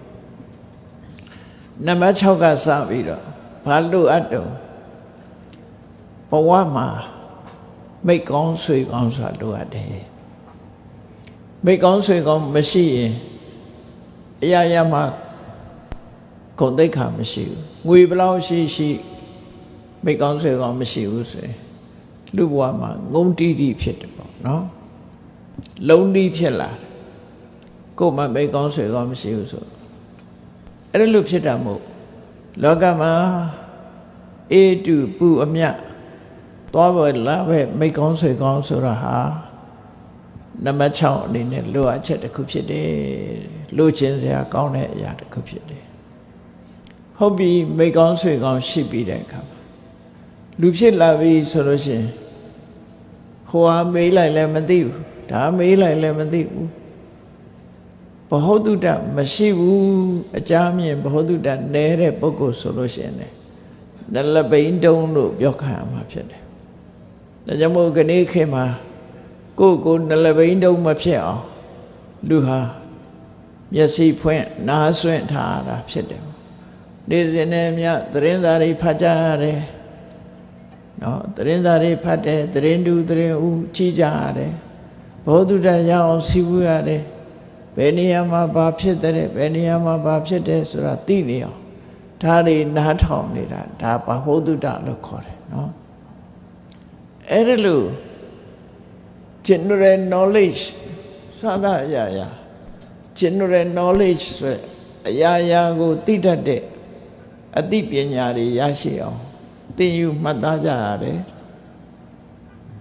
Speaker 1: နံပါတ်၆ကစပြီးတော့ဘာလိုအပ်တော့ဘဝမှာမိတ်ကောင်းဆွေကောင်းဆိုတာလိုအပ်တယ်မိတ်ကောင်းဆွေကောင်းမရှိရင်အရာရာမှာဂုဏ်သိက္ခာမရှိဘူးငွေဘလောက်ရှိရှိမိတ်ကောင်းဆွေကောင်းမရှိဘူးဆိုရင်လူဘဝမှာငုံတီးတီးဖြစ်တယ်ပေါ့နော်လုံးတီးဖြစ်လာတယ်ကိုယ်မှမိတ်ကောင်းဆွေကောင်းမရှိဘူးဆိုအဲ့ဒါလို့ဖြစ်တာမဟုတ်လောကမှာအေတုပူအမြတ်သွားပဲလာပဲမိတ်ကောင်းဆွေကောင်းဆိုတာဟာနံပါတ်၆အနေနဲ့လိုအပ်ချက်တစ်ခုဖြစ်တယ်လိုချင်စရာကောင်းတဲ့အရာတစ်ခုဖြစ်တယ်ဟုတ်ပြီမိတ်ကောင်းဆွေကောင်းရှိပြီးတဲ့အခါမှာလူဖြစ်လာပြီဆိုလို့ရှိရင်ဟိုဟာမေးလိုက်လည်းမသိဘူးဒါမေးလိုက်လည်းမသိဘူးဘဟုတုတ္တမရှိဘူးအကြမ်းမြင်ဘဟုတုတ္တနဲတဲ့ပုဂ္ဂိုလ်ဆိုလို့ရှိရင်လည်းနလပိန်တုံးလို့ပြောခံရမှာဖြစ်တယ်ဒါကြောင့်မို့ခဏခေတ်မှာကိုယ့်ကိုနလပိန်တုံးမဖြစ်အောင်လူဟာမျက်စိဖွင့်နားဆွင့်ထားတာဖြစ်တယ်နေ့စဉ်နဲ့မြတ်သတင်းစာတွေဖတ်ကြရတယ်နော်သတင်းစာတွေဖတ်တယ်သတင်းတူသတင်းဦးကြည့်ကြရတယ်ဘောဓုတရအောင်စီးပူးရတယ်ဘယ်နေရာမှာဘာဖြစ်တဲ့ဘယ်နေရာမှာဘာဖြစ်တယ်ဆိုတာသိနေအောင်ဒါတွေနားထောင်နေတာဒါဘောဓုတလို့ခေါ်တယ်နော်အဲ့ဒါလို့ general knowledge စသအရာရာ general knowledge ဆိုအရာရာကိုသိတတ်တဲ့အသိပညာတွေရရှိအောင်သင်ယူမှတ်သားကြရတယ်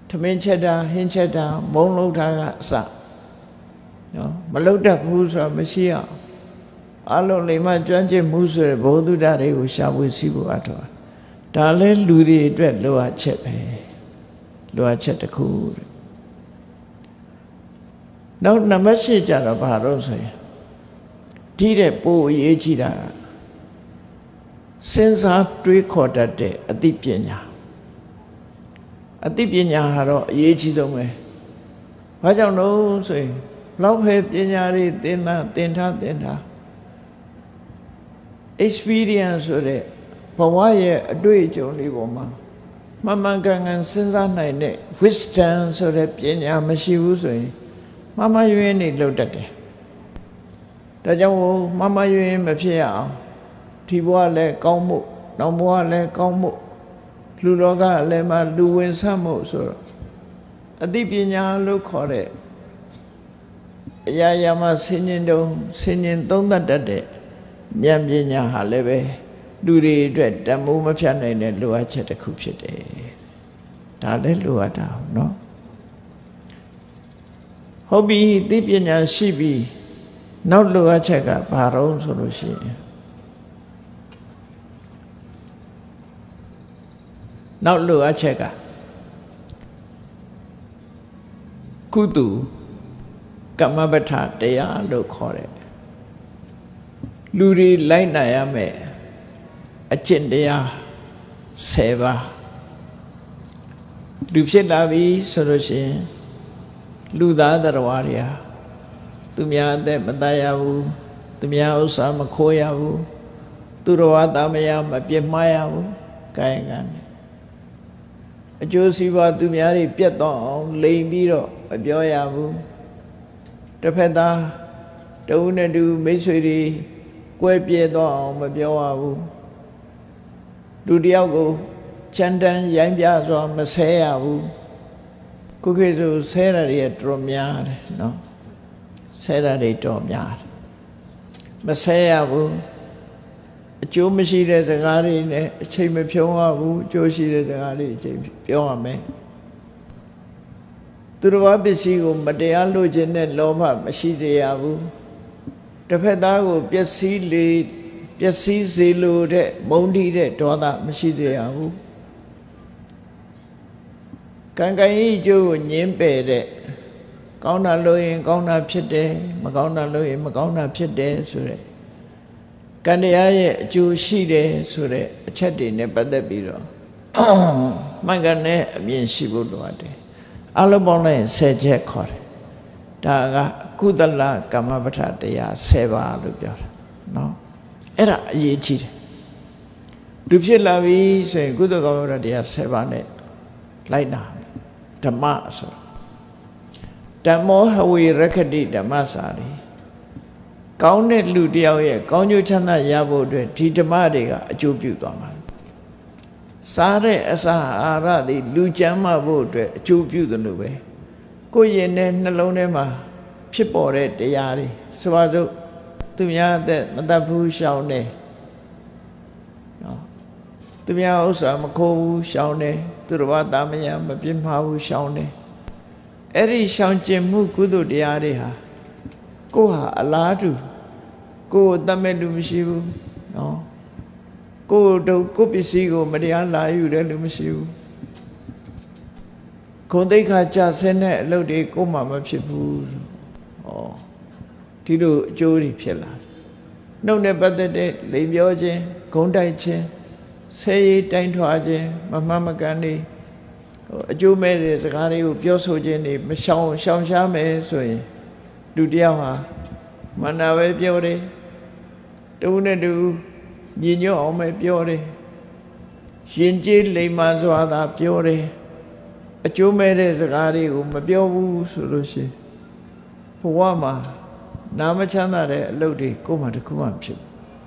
Speaker 1: ထမင်းချက်တာဟင်းချက်တာမုံလုံးထားကအစနော်မလုံးတတ်ဘူးဆိုတာမရှိအောင်အလုံးလိမ္မာကျွမ်းကျင်မှုဆိုတဲ့ဘုဒ္ဓဓာတ်တွေကိုရှာဖွေစီးဖို့အထောက်ဒါလဲလူတွေအတွက်လိုအပ်ချက်ပဲလိုအပ်ချက်တစ်ခုတဲ့နောက်နံပါတ်၈ကျတော့ဘာလို့ဆိုရင်ဒီတဲ့ပိုအရေးကြီးတာစဉ်းစားတွေးခေါ်တတ်တဲ့အသိပညာအသိပညာဟာတော့အရေးကြီးဆုံးပဲဘာကြောင့်လို့ဆိုရင်လောက်ပဲပညာတွေသင်တာသင်ထားသင်ထား experience ဆိုတဲ့ဘဝရဲ့အတွေ့အကြုံတွေပေါ်မှာမှန်မှန်ကန်ကန်စဉ်းစားနိုင်တဲ့ wisdom ဆိုတဲ့ပညာမရှိဘူးဆိုရင်မမယွင်းနေလှုပ်တတ်တယ်ဒါကြောင့်မမယွင်းမဖြစ်ရအောင်ဒီဘဝလည်းကောင်းမှုနောက်ဘဝလည်းကောင်းမှုလူလောကလည်းမှလူဝင်ဆတ်မှုဆိုတော့အသိပညာလို့ခေါ်တဲ့အရာရာမှာဆင်ញင်တုံဆင်ញင်သုံးသပ်တတ်တဲ့ဉာဏ်ပညာဟာလည်းပဲလူတွေအတွက်တမိုးမဖြတ်နိုင်တဲ့လိုအပ်ချက်တစ်ခုဖြစ်တယ်ဒါလည်းလိုအပ်တာနော်ဟုတ်ပြီသိပညာရှိပြီနောက်လိုအပ်ချက်ကဘာတော့ဆိုလို့ရှိရင်နောက်လိုအပ်ချက်ကကုသိုလ်ကမ္မပဋ္ဌာန်းတရားလို့ခေါ်တယ်လူတွေလိုက်နိုင်ရမယ်အကျင့်တရားဆယ်ပါးလူဖြစ်လာပြီဆိုလို့ရှိရင်လူသားတော်တွေဟာသူများအသက်မတတ်ရဘူးသူများဥစ္စာမခိုးရဘူးသူတော်သားမရမပြစ်မှားရဘူးကာယကံအကျိုးစီးပွားသူများတွေပြတ်တော့အောင်လိမ်ပြီးတော့မပြောရဘူးတစ်ဖက်သားတဦးနဲ့တူမိတ်ဆွေတွေကွဲပြဲတော့အောင်မပြောရဘူးလူတယောက်ကိုချမ်းတမ်းရိုင်းပြစွာမဆဲရဘူးခုခေတ်ဆိုဆဲရတွေတော်များတယ်နော်ဆဲရတွေတော်များတယ်မဆဲရဘူးအကျိုးမရှိတဲ့စကားတွေနဲ့အချိန်မဖြုံးရဘူးအကျိုးရှိတဲ့စကားတွေအချိန်ပြောရမယ်သူတော်ဘာပစ္စည်းကိုမတရားလို့ခြင်းနဲ့လောဘမရှိစေရဘူးတစ်ဖက်သားကိုပျက်စီးလေပျက်စီးစေလို့တဲ့မုန်းတီးတဲ့ဒေါသမရှိစေရဘူးကံကံဤကျိုးကိုညင်းပယ်တဲ့ကောင်းတာလို့ရင်ကောင်းတာဖြစ်တယ်မကောင်းတာလို့ရင်မကောင်းတာဖြစ်တယ်ဆိုတဲ့ကံတရားရဲ့အကျိုးရှိတယ်ဆိုတဲ့အချက်တွေနဲ့ပတ်သက်ပြီးတော့မှန်ကန်တဲ့အမြင်ရှိဖို့လိုအပ်တယ်အလုံးပေါင်းလိုက်ဆယ်ချက်ခေါ်တယ်ဒါကကုသလကမ္မပဋ္ဌာန်းတရားဆယ်ပါးလို့ပြောတာနော်အဲ့ဒါအရေးကြီးတယ်လူဖြစ်လာပြီဆိုရင်ကုသကမ္မပဋ္ဌာန်းတရားဆယ်ပါးနဲ့လိုက်နာဓမ္မဆိုဓမ္မောဟဝေရခတိဓမ္မစာရီကောင်းတဲ့လူတယောက်ရဲ့ကောင်းကျိုးချမ်းသာရဖို့အတွက်ဒီဓမ္မတွေကအကျိုးပြုသွားမှာစားတဲ့အစာအာဟာရတွေလူကျမ်းမာဖို့အတွက်အကျိုးပြုသလိုပဲကိုယ်ရင်နဲ့နှလုံးထဲမှာဖြစ်ပေါ်တဲ့တရားတွေဆိုပါစို့သူများအသက်မတတ်ဘူးရှောင်တယ်နော်သူများဥစ္စာမခိုးဘူးရှောင်တယ်သူတော်ဘာသာမယမပြစ်မှားဘူးရှောင်တယ်အဲ့ဒီရှောင်ကျင်မှုကုသိုလ်တရားတွေဟာကိုယ်ဟာအလားတူကိုယ်တတ်မဲ့လူမရှိဘူးနော်ကိုယ်တို့ကိုယ်ပစ္စည်းကိုမတရားလာယူတယ်လူမရှိဘူးခုံသိက္ခာကြဆင်းတဲ့အလုပ်တွေကိုယ်မှမဖြစ်ဘူးဩဒီလိုအကျိုးတွေဖြစ်လာတယ်နှုတ်နဲ့ပတ်သက်တဲ့လိမ်ပြောခြင်းဂုံတိုက်ခြင်းဆဲရည်တိုင်ထွာခြင်းမမှန်မကန်နေအကျိုးမဲ့တဲ့စကားတွေကိုပြောဆိုခြင်းတွေမရှောင်ရှောင်ရှားမယ်ဆိုရင်လူတယောက်ဟာမနာပဲပြောတယ်တူနဲ့တူညီညွတ်အောင်ပဲပြောတယ်ရှင်ကျေးလိမ္မာစွာသာပြောတယ်အကျိုးမဲ့တဲ့စကားတွေကိုမပြောဘူးဆိုလို့ရှိရင်ဘဝမှာနာမချမ်းသာတဲ့အလုပ်တွေကိုယ်မှတစ်ခုမှဖြစ်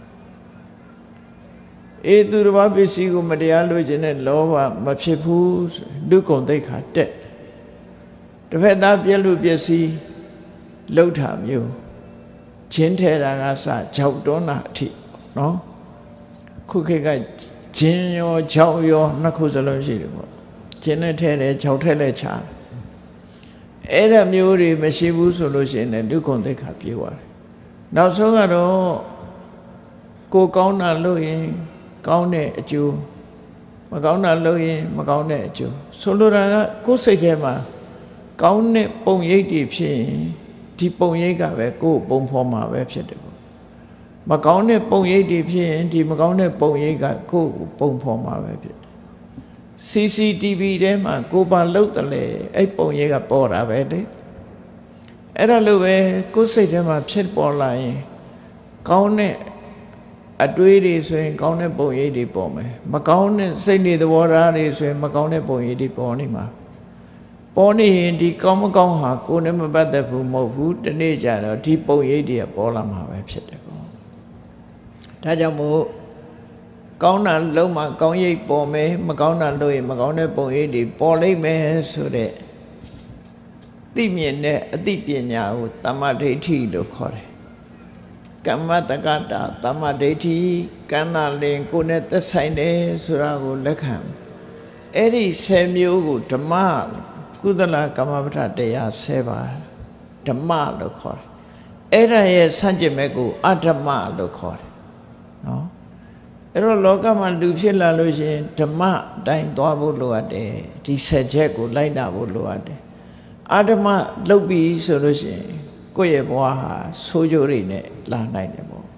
Speaker 1: အေးသူတစ်ပါးပစ္စည်းကိုမတရားလို့ခြင်းနဲ့လောဘမဖြစ်ဘူးလူကုန်သိက္ခာတက်တစ်ဖက်သားပြက်လို့ပစ္စည်းလှုပ်တာမျိုးချင်းထဲတာကစ၆တွန်းတာအထိနော်ခုခေတ်ကဂျင်းရော၆ရောနှစ်ခုစလုံးရှိတယ်ပေါ့ကျင်းနဲ့ထဲတယ်ခြောက်ထဲလဲချအဲ့ဒါမျိုးတွေမရှိဘူးဆိုလို့ရှိရင်လည်းလူကုန်သိက္ခာပြေသွားတယ်နောက်ဆုံးကတော့ကိုကောင်းတာလို့ရင်ကောင်းတဲ့အကျိုးမကောင်းတာလို့ရင်မကောင်းတဲ့အကျိုးဆိုလိုတာကကိုယ်စိတ်ထဲမှာကောင်းတဲ့ပုံရိပ်တွေဖြစ်ရင်ဒီပုံရိပ်ကပဲကိုယ်ပုံဖော်မှာပဲဖြစ်တယ်ပေါ့မကောင်းတဲ့ပုံရိပ်တွေဖြစ်ရင်ဒီမကောင်းတဲ့ပုံရိပ်ကကိုယ်ပုံဖော်မှာပဲဖြစ်တယ် C C T V ထဲမှာကိုယ်ပါလှုပ်တယ်လေအဲ့ပုံရိပ်ကပေါ်တာပဲလေအဲ့ဒါလိုပဲကိုယ်စိတ်ထဲမှာဖြစ်ပေါ်လာရင်ကောင်းတဲ့အတွေးတွေဆိုရင်ကောင်းတဲ့ပုံရိပ်တွေပေါ်မယ်မကောင်းတဲ့စိတ်နေသဘောထားတွေဆိုရင်မကောင်းတဲ့ပုံရိပ်တွေပေါ်နေမှာပေါ်နေရင်ဒီကောင်းမကောင်းဟာကိုယ်နဲ့မပတ်သက်ဘူးမဟုတ်ဘူးတနေ့ကျတော့ဒီပုံရိပ်တွေပေါ်လာမှာပဲဖြစ်တယ်ပေါ့ဒါကြောင့်မို့ကောင်းတာလုံးမှာကောင်းရိပ်ပေါ်မယ်မကောင်းတာလို့ရင်မကောင်းတဲ့ပုံရိပ်တွေပေါ်လိမ့်မယ်ဆိုတဲ့သိမြင်တဲ့အသိပညာကိုတမ္မဒိဋ္ဌိလို့ခေါ်တယ်ကမ္မတက္ကတာတမ္မဒိဋ္ဌိကံသာလင်ကိုယ်နဲ့သက်ဆိုင်တယ်ဆိုတာကိုလက်ခံအဲ့ဒီဆယ်မျိုးကိုဓမ္မကုသလကမ္မပဋ္ဌတရားဆယ်ပါဓမ္မလို့ခေါ်တယ်အဲ့ဒါရဲ့ဆန့်ကျင်ဘက်ကိုအဓမ္မလို့ခေါ်တယ်နော်အဲ့တော့လောကမှာလူဖြစ်လာလို့ရှိရင်ဓမ္မအတိုင်းသွားဖို့လိုအပ်တယ်ဒီဆယ်ချက်ကိုလိုက်နာဖို့လိုအပ်တယ်အဓမ္မလုပ်ပြီးဆိုလို့ရှိရင်ကိုယ့်ရဲ့ဘဝဟာဆိုးကျိုးတွေနဲ့လာနိုင်တယ်ပေါ့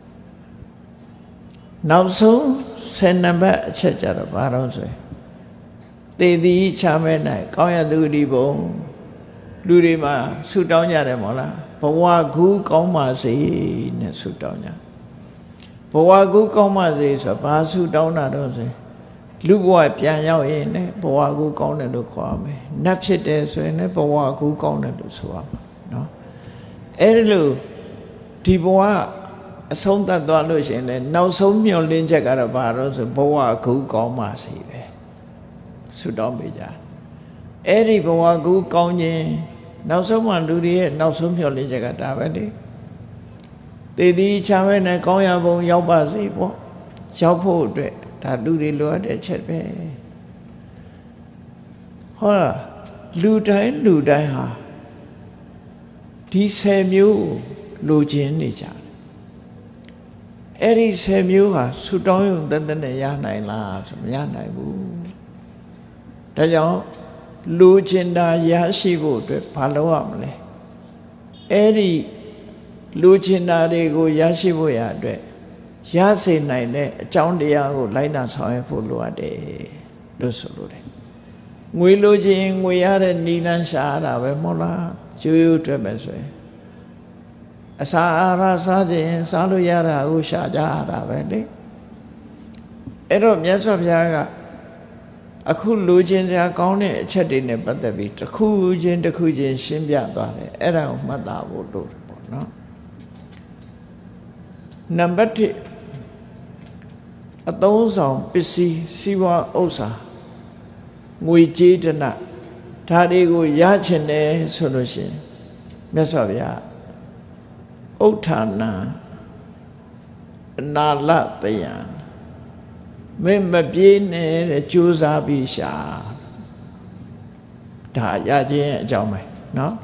Speaker 1: နောက်ဆုံးဆယ်နံပါတ်အချက်ကြတော့ဘာလို့ဆိုရင်သေသည်ချမဲ့နိုင်ကောင်းရသူဒီဘုံလူတွေမှာဆူတောင်းကြတယ်မို့လားဘဝကူးကောင်းပါစေနဲ့ဆူတောင်းကြဘဝကူးကောင်းပါစေဆိုဘာဆူတောင်းတာတော့ဆိုလူဘဝပြန်ရောက်ရင်လည်းဘဝကူးကောင်းတယ်လို့ခေါ်ရမယ်နတ်ဖြစ်တယ်ဆိုရင်လည်းဘဝကူးကောင်းတယ်လို့ဆိုရမှာနော်အဲ့ဒီလိုဒီဘဝအဆုံးသတ်သွားလို့ရှိရင်လည်းနောက်ဆုံးမျှော်လင့်ချက်ကတော့ဘာလို့ဆိုဘဝကူးကောင်းပါစေပဲဆူတောင်းပေးကြအဲ့ဒီဘဝကူးကောင်းခြင်းနောက်ဆုံးမှလူတွေရဲ့နောက်ဆုံးမျှော်လင့်ချက်ကဒါပဲလေသေသည်ချမ်းပဲနဲ့ကောင်းရပုံရောက်ပါစေပေါ့ရောက်ဖို့အတွက်ဒါလူတွေလိုအပ်တဲ့ချက်ပဲဟောလူတိုင်းလူတိုင်းဟာဒီဆယ်မျိုးလိုချင်နေကြတယ်အဲ့ဒီဆယ်မျိုးဟာဆူတောင်းရုံတသက်နဲ့ရနိုင်လားဆိုမရနိုင်ဘူးဒါကြောင့်လိုချင်တာရရှိဖို့အတွက်ဘာလုပ်ရမလဲအဲ့ဒီလိုချင်တာတွေကိုရရှိဖို့ရအတွက်ရစေနိုင်တဲ့အကြောင်းတရားကိုလိုက်နာဆောင်ရွက်ဖို့လိုအပ်တယ်လို့ဆိုလိုတယ်ငွေလိုချင်ငွေရတဲ့နိလန်းရှားတာပဲမဟုတ်လားရိုးရိုးတွေ့မယ်ဆိုရင်အစာအာဟာရစားခြင်းစားလို့ရတာကိုရှာကြရတာပဲလေအဲ့တော့မြတ်စွာဘုရားကအခုလိုချင်စရာကောင်းတဲ့အချက်တွေနဲ့ပတ်သက်ပြီးတစ်ခုချင်းတစ်ခုချင်းရှင်းပြသွားတယ်အဲ့ဒါကိုမှတ်သားဖို့လိုတယ်ပေါ့နော်နံပါတ်တစ်အသုံးဆောင်ပစ္စည်းစီးပွားဥစ္စာငွေကြေးတနဒါတွေကိုရချင်တယ်ဆိုလို့ရှိရင်မြတ်စွာဘုရားဥဋ္ဌာဏအနာလတယံမင်းမပြေးနဲ့တဲ့ကြိုးစားပြီးရှာဒါရခြင်းအကြောင်းပဲเนาะ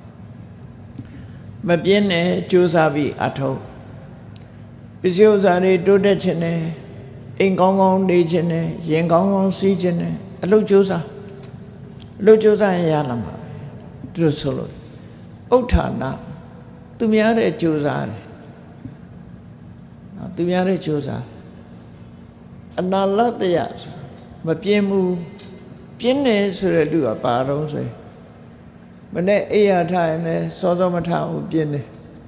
Speaker 1: မပြေးနဲ့ကြိုးစားပြီးအထောက်ပစ္စည်းဥစ္စာတွေတိုးတက်ခြင်းနဲ့အိမ်ကောင်းကောင်းနေခြင်းနဲ့ရင်ကောင်းကောင်းစီးခြင်းနဲ့အလုပ်ကြိုးစားအလုပ်ကြိုးစားရလာမှာသူတို့ဆိုလို့ဥဋ္ဌာဏသူများတဲ့ကြိုးစားတယ်နော်သူများတဲ့ကြိုးစားအနာလတယမပြင်းဘူးပြင်းနေဆိုတဲ့လူကပါတော့ဆိုရင်မနဲ့အိယာထားရင်လည်းစောစောမထားဘူးပြင်းနေ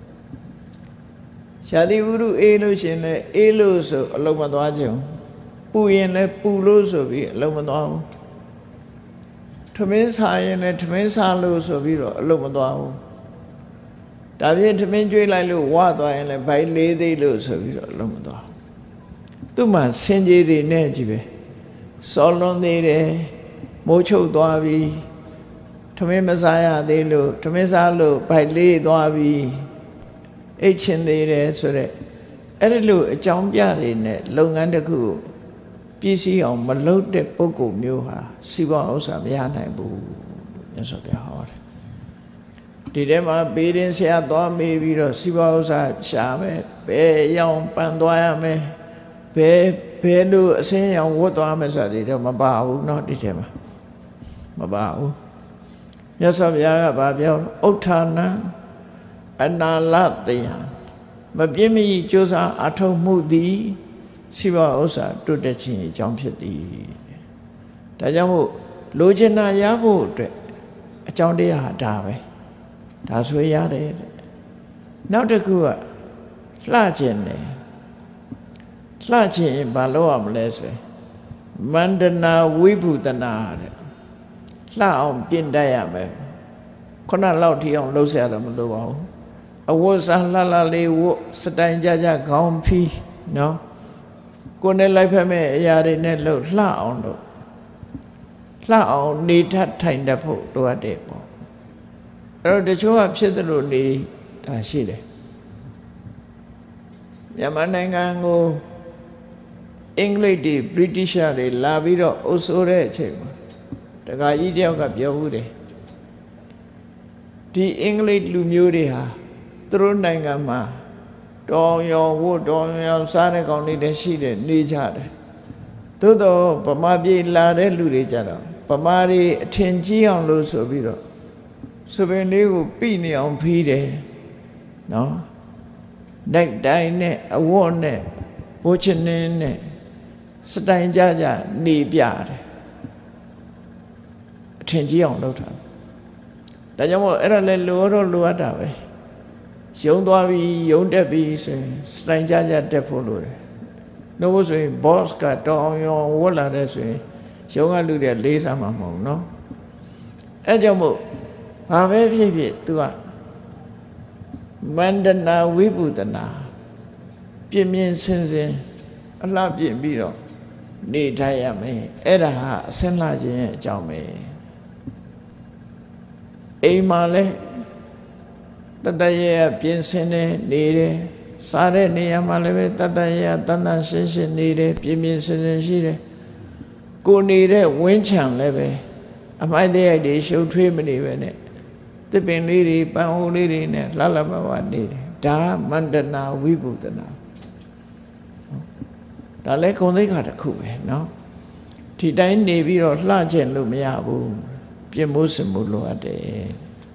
Speaker 1: ရှားတိဝုရုအေးလို့ရှင်လည်းအေးလို့ဆိုအလုံးမသွားခြင်းပူရင်လည်းပူလို့ဆိုပြီးအလုံးမသွားဘူးထမင်းစားရင်လည်းထမင်းစားလို့ဆိုပြီးတော့အလုံးမသွားဘူးဒါဖြင့်ထမင်းကျွေးလိုက်လို့ဝါသွားရင်လည်းဘိုက်လေးသေးလို့ဆိုပြီးတော့အလုံးမသွားဘူးသူ့မှာစင်ကြီးတွေနဲ့ကြည့်ပဲစောလွန်သေးတယ်မိုးချုပ်သွားပြီထမင်းမစားရသေးလို့ထမင်းစားလို့ဘိုက်လေးသွားပြီအိတ်ချင်သေးတယ်ဆိုတော့အဲ့ဒီလိုအကြောင်းပြတွေနဲ့လုပ်ငန်းတစ်ခုပြည့်စည်အောင်မလုပ်တဲ့ပုဂ္ဂိုလ်မျိုးဟာစီးပွားဥစ္စာမရနိုင်ဘူးမြတ်စွာဘုရားဟောတယ်ဒီထဲမှာဘေးရင်ဆရာသွားမေးပြီးတော့စီးပွားဥစ္စာရှာမယ်ဘယ်ရောက်ပန်သွားရမယ်ဘယ်ဘယ်လိုအစင်းရောင်ဝတ်သွားမယ်ဆိုတာတွေတော့မပါဘူးเนาะဒီထဲမှာမပါဘူးမြတ်စွာဘုရားကဗာပြောဥဋ္ဌာဏအနာလတယမပြင်းမီကြိုးစားအထောက်မှုသည်စီဝဥစ္စာတိုးတက်ခြင်းအကြောင်းဖြစ်သည်ဒါကြောင့်မို့လိုချင်တာရဖို့အတွက်အကြောင်းတရားဟာဒါပဲဒါဆိုရတယ်နောက်တစ်ခုကလှခြင်းတယ်လှခြင်းဘာလို့ရမလဲဆိုမန္တနာဝိဘုဒနာတဲ့လှအောင်ပြင်တတ်ရမယ်ခုနလောက်ထိအောင်လှုပ်ရှားတော့မလိုပါဘူးအဝတ်စားလှလှလေးဝတ်စတိုင်ကြကြခေါင်းဖီးနော်ကိုယ်နဲ့လိုက်ဖက်မဲ့အရာတွေနဲ့လှုပ်လှအောင်လို့လှအောင်နေထထိုင်တတ်ဖို့လိုအပ်တယ်ပေါ့အဲ့တော့တချို့ကဖြစ်သလိုနေတာရှိတယ်မြန်မာနိုင်ငံကိုအင်္ဂလိပ်တွေဗြိတိရှတွေလာပြီးတော့အုပ်စိုးတဲ့အချိန်မှာတခါကြီးတယောက်ကပြောဘူးတယ်ဒီအင်္ဂလိပ်လူမျိုးတွေဟာသူတို့နိုင်ငံမှာတော်ရောဝတ်တော်ရောစားတဲ့ကောင်တွေလည်းရှိတယ်နေကြတယ်သို့တော့ဗမာပြည်လာတဲ့လူတွေကြတော့ဗမာတွေအထင်ကြီးအောင်လို့ဆိုပြီးတော့စပင်လေးကိုပြိနေအောင်ဖီးတယ်နော်တိုက်တိုင်းနဲ့အဝတ်နဲ့ဘိုးချင်းနဲ့စတိုင်ကြကြနေပြတယ်အထင်ကြီးအောင်လုပ်တာဒါကြောင့်မို့အဲ့ဒါလည်းလိုတော့လိုအပ်တာပဲယုံသွားပြီယုံတက်ပြီဆိုရင်စတိုင်ကြကြတက်ဖို့လိုတယ်နှုတ်ဖို့ဆိုရင် boss ကတောင်းရောဝတ်လာတဲ့ဆိုရင်ယုံကလူတွေလေးစားမှာမဟုတ်နော်အဲ့ကြောင့်မို့ဘာပဲဖြစ်ဖြစ် तू ကမန္တနာဝိပုဒနာပြင်းပြင်းစင်စင်အလှပြင်ပြီးတော့နေထိုင်ရမယ်အဲ့ဒါဟာအစင်းလှခြင်းရဲ့အကြောင်းပဲအိမ်မှာလဲတတရရပြင်းစင်နေနေတယ်စားတဲ့နေရာမှာလည်းပဲတတရရတန်တန်ရှင်းရှင်းနေတယ်ပြင်းပြင်းစင်စင်ရှိတယ်ကိုနေတဲ့ဝင်းချံလည်းပဲအမိုက်တရိုက်တွေရှုပ်ထွေးမနေပဲနဲ့သစ်ပင်လေးတွေပန်းအိုးလေးတွေနဲ့လှလှပပနေတယ်ဒါမန္တနာဝိပုဒနာဒါလည်းဂုဏ်သိက္ခာတစ်ခုပဲเนาะဒီတိုင်းနေပြီးတော့လှချင်လို့မရဘူးပြင်မိုးစင်မိုးလိုအပ်တယ်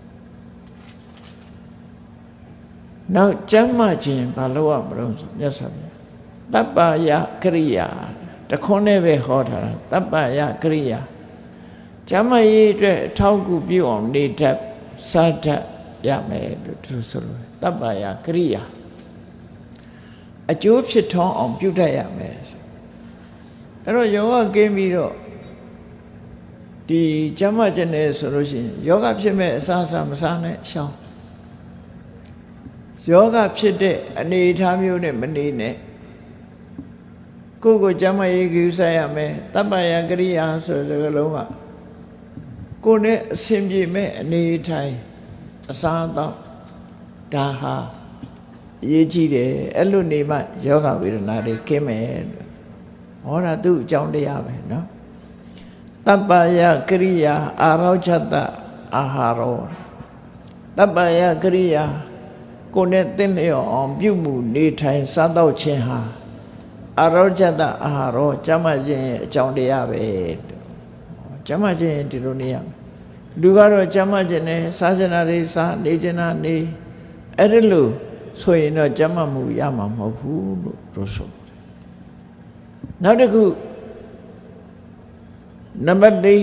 Speaker 1: နောက်ကျမ်းမာခြင်းဘာလို့ရမလို့ဆိုမြတ်စွာဘုရားတပ္ပယကရိယာတခွန်းနဲ့ပဲဟောထားတာတပ္ပယကရိယာကျမ်းမာရေးအတွက်အထောက်အကူပြုအောင်နေတတ်စားတတ်ရမယ်လို့သူဆိုလို့တပ္ပယကရိယာအကျိုးဖြစ်ထွန်းအောင်ပြုတတ်ရမယ်အဲ့တော့ယောဂကင်းပြီးတော့ဒီကျမ်းမာခြင်းနဲ့ဆိုလို့ရှိရင်ယောဂဖြစ်မဲ့အစားအစာမစားနဲ့ရှောင်ယောဂဖြစ်တဲ့အနေအထားမျိုးနဲ့မနေနဲ့ကိုယ်ကိုကျမ်းမာရေးကိစ္စရမယ်တပ္ပယကရိယာဆိုတဲ့စကားလုံးကကိုယ်နဲ့အစဉ်ပြေမဲ့အနေအထိုင်အစားအသောက်ဒါဟာအရေးကြီးတယ်အဲ့လိုနေမှယောဂဝေဒနာတွေကင်းမယ်ဟောတာသူ့အကြောင်းတရားပဲเนาะတပ္ပယကရိယာအာရောချတအာဟာရောတပ္ပယကရိယာကိုယ်နဲ့သင်လျော်အောင်ပြုမှုနေထိုင်စားတော့ခြင်းဟာအာရောချတအာဟာရောကျမ်းမာခြင်းရဲ့အကြောင်းတရားပဲကျမ်းမာခြင်းဒီလိုနေရလူကတော့ကျမ်းမာခြင်းနဲ့စားကျင်တာတွေစားနေကျင်တာနေအဲ့ဒါလို့ဆိုရင်တော့ကျမ်းမာမှုရမှာမဟုတ်ဘူးလို့ပြောဆိုနောက်တစ်ခုနံပါတ်၄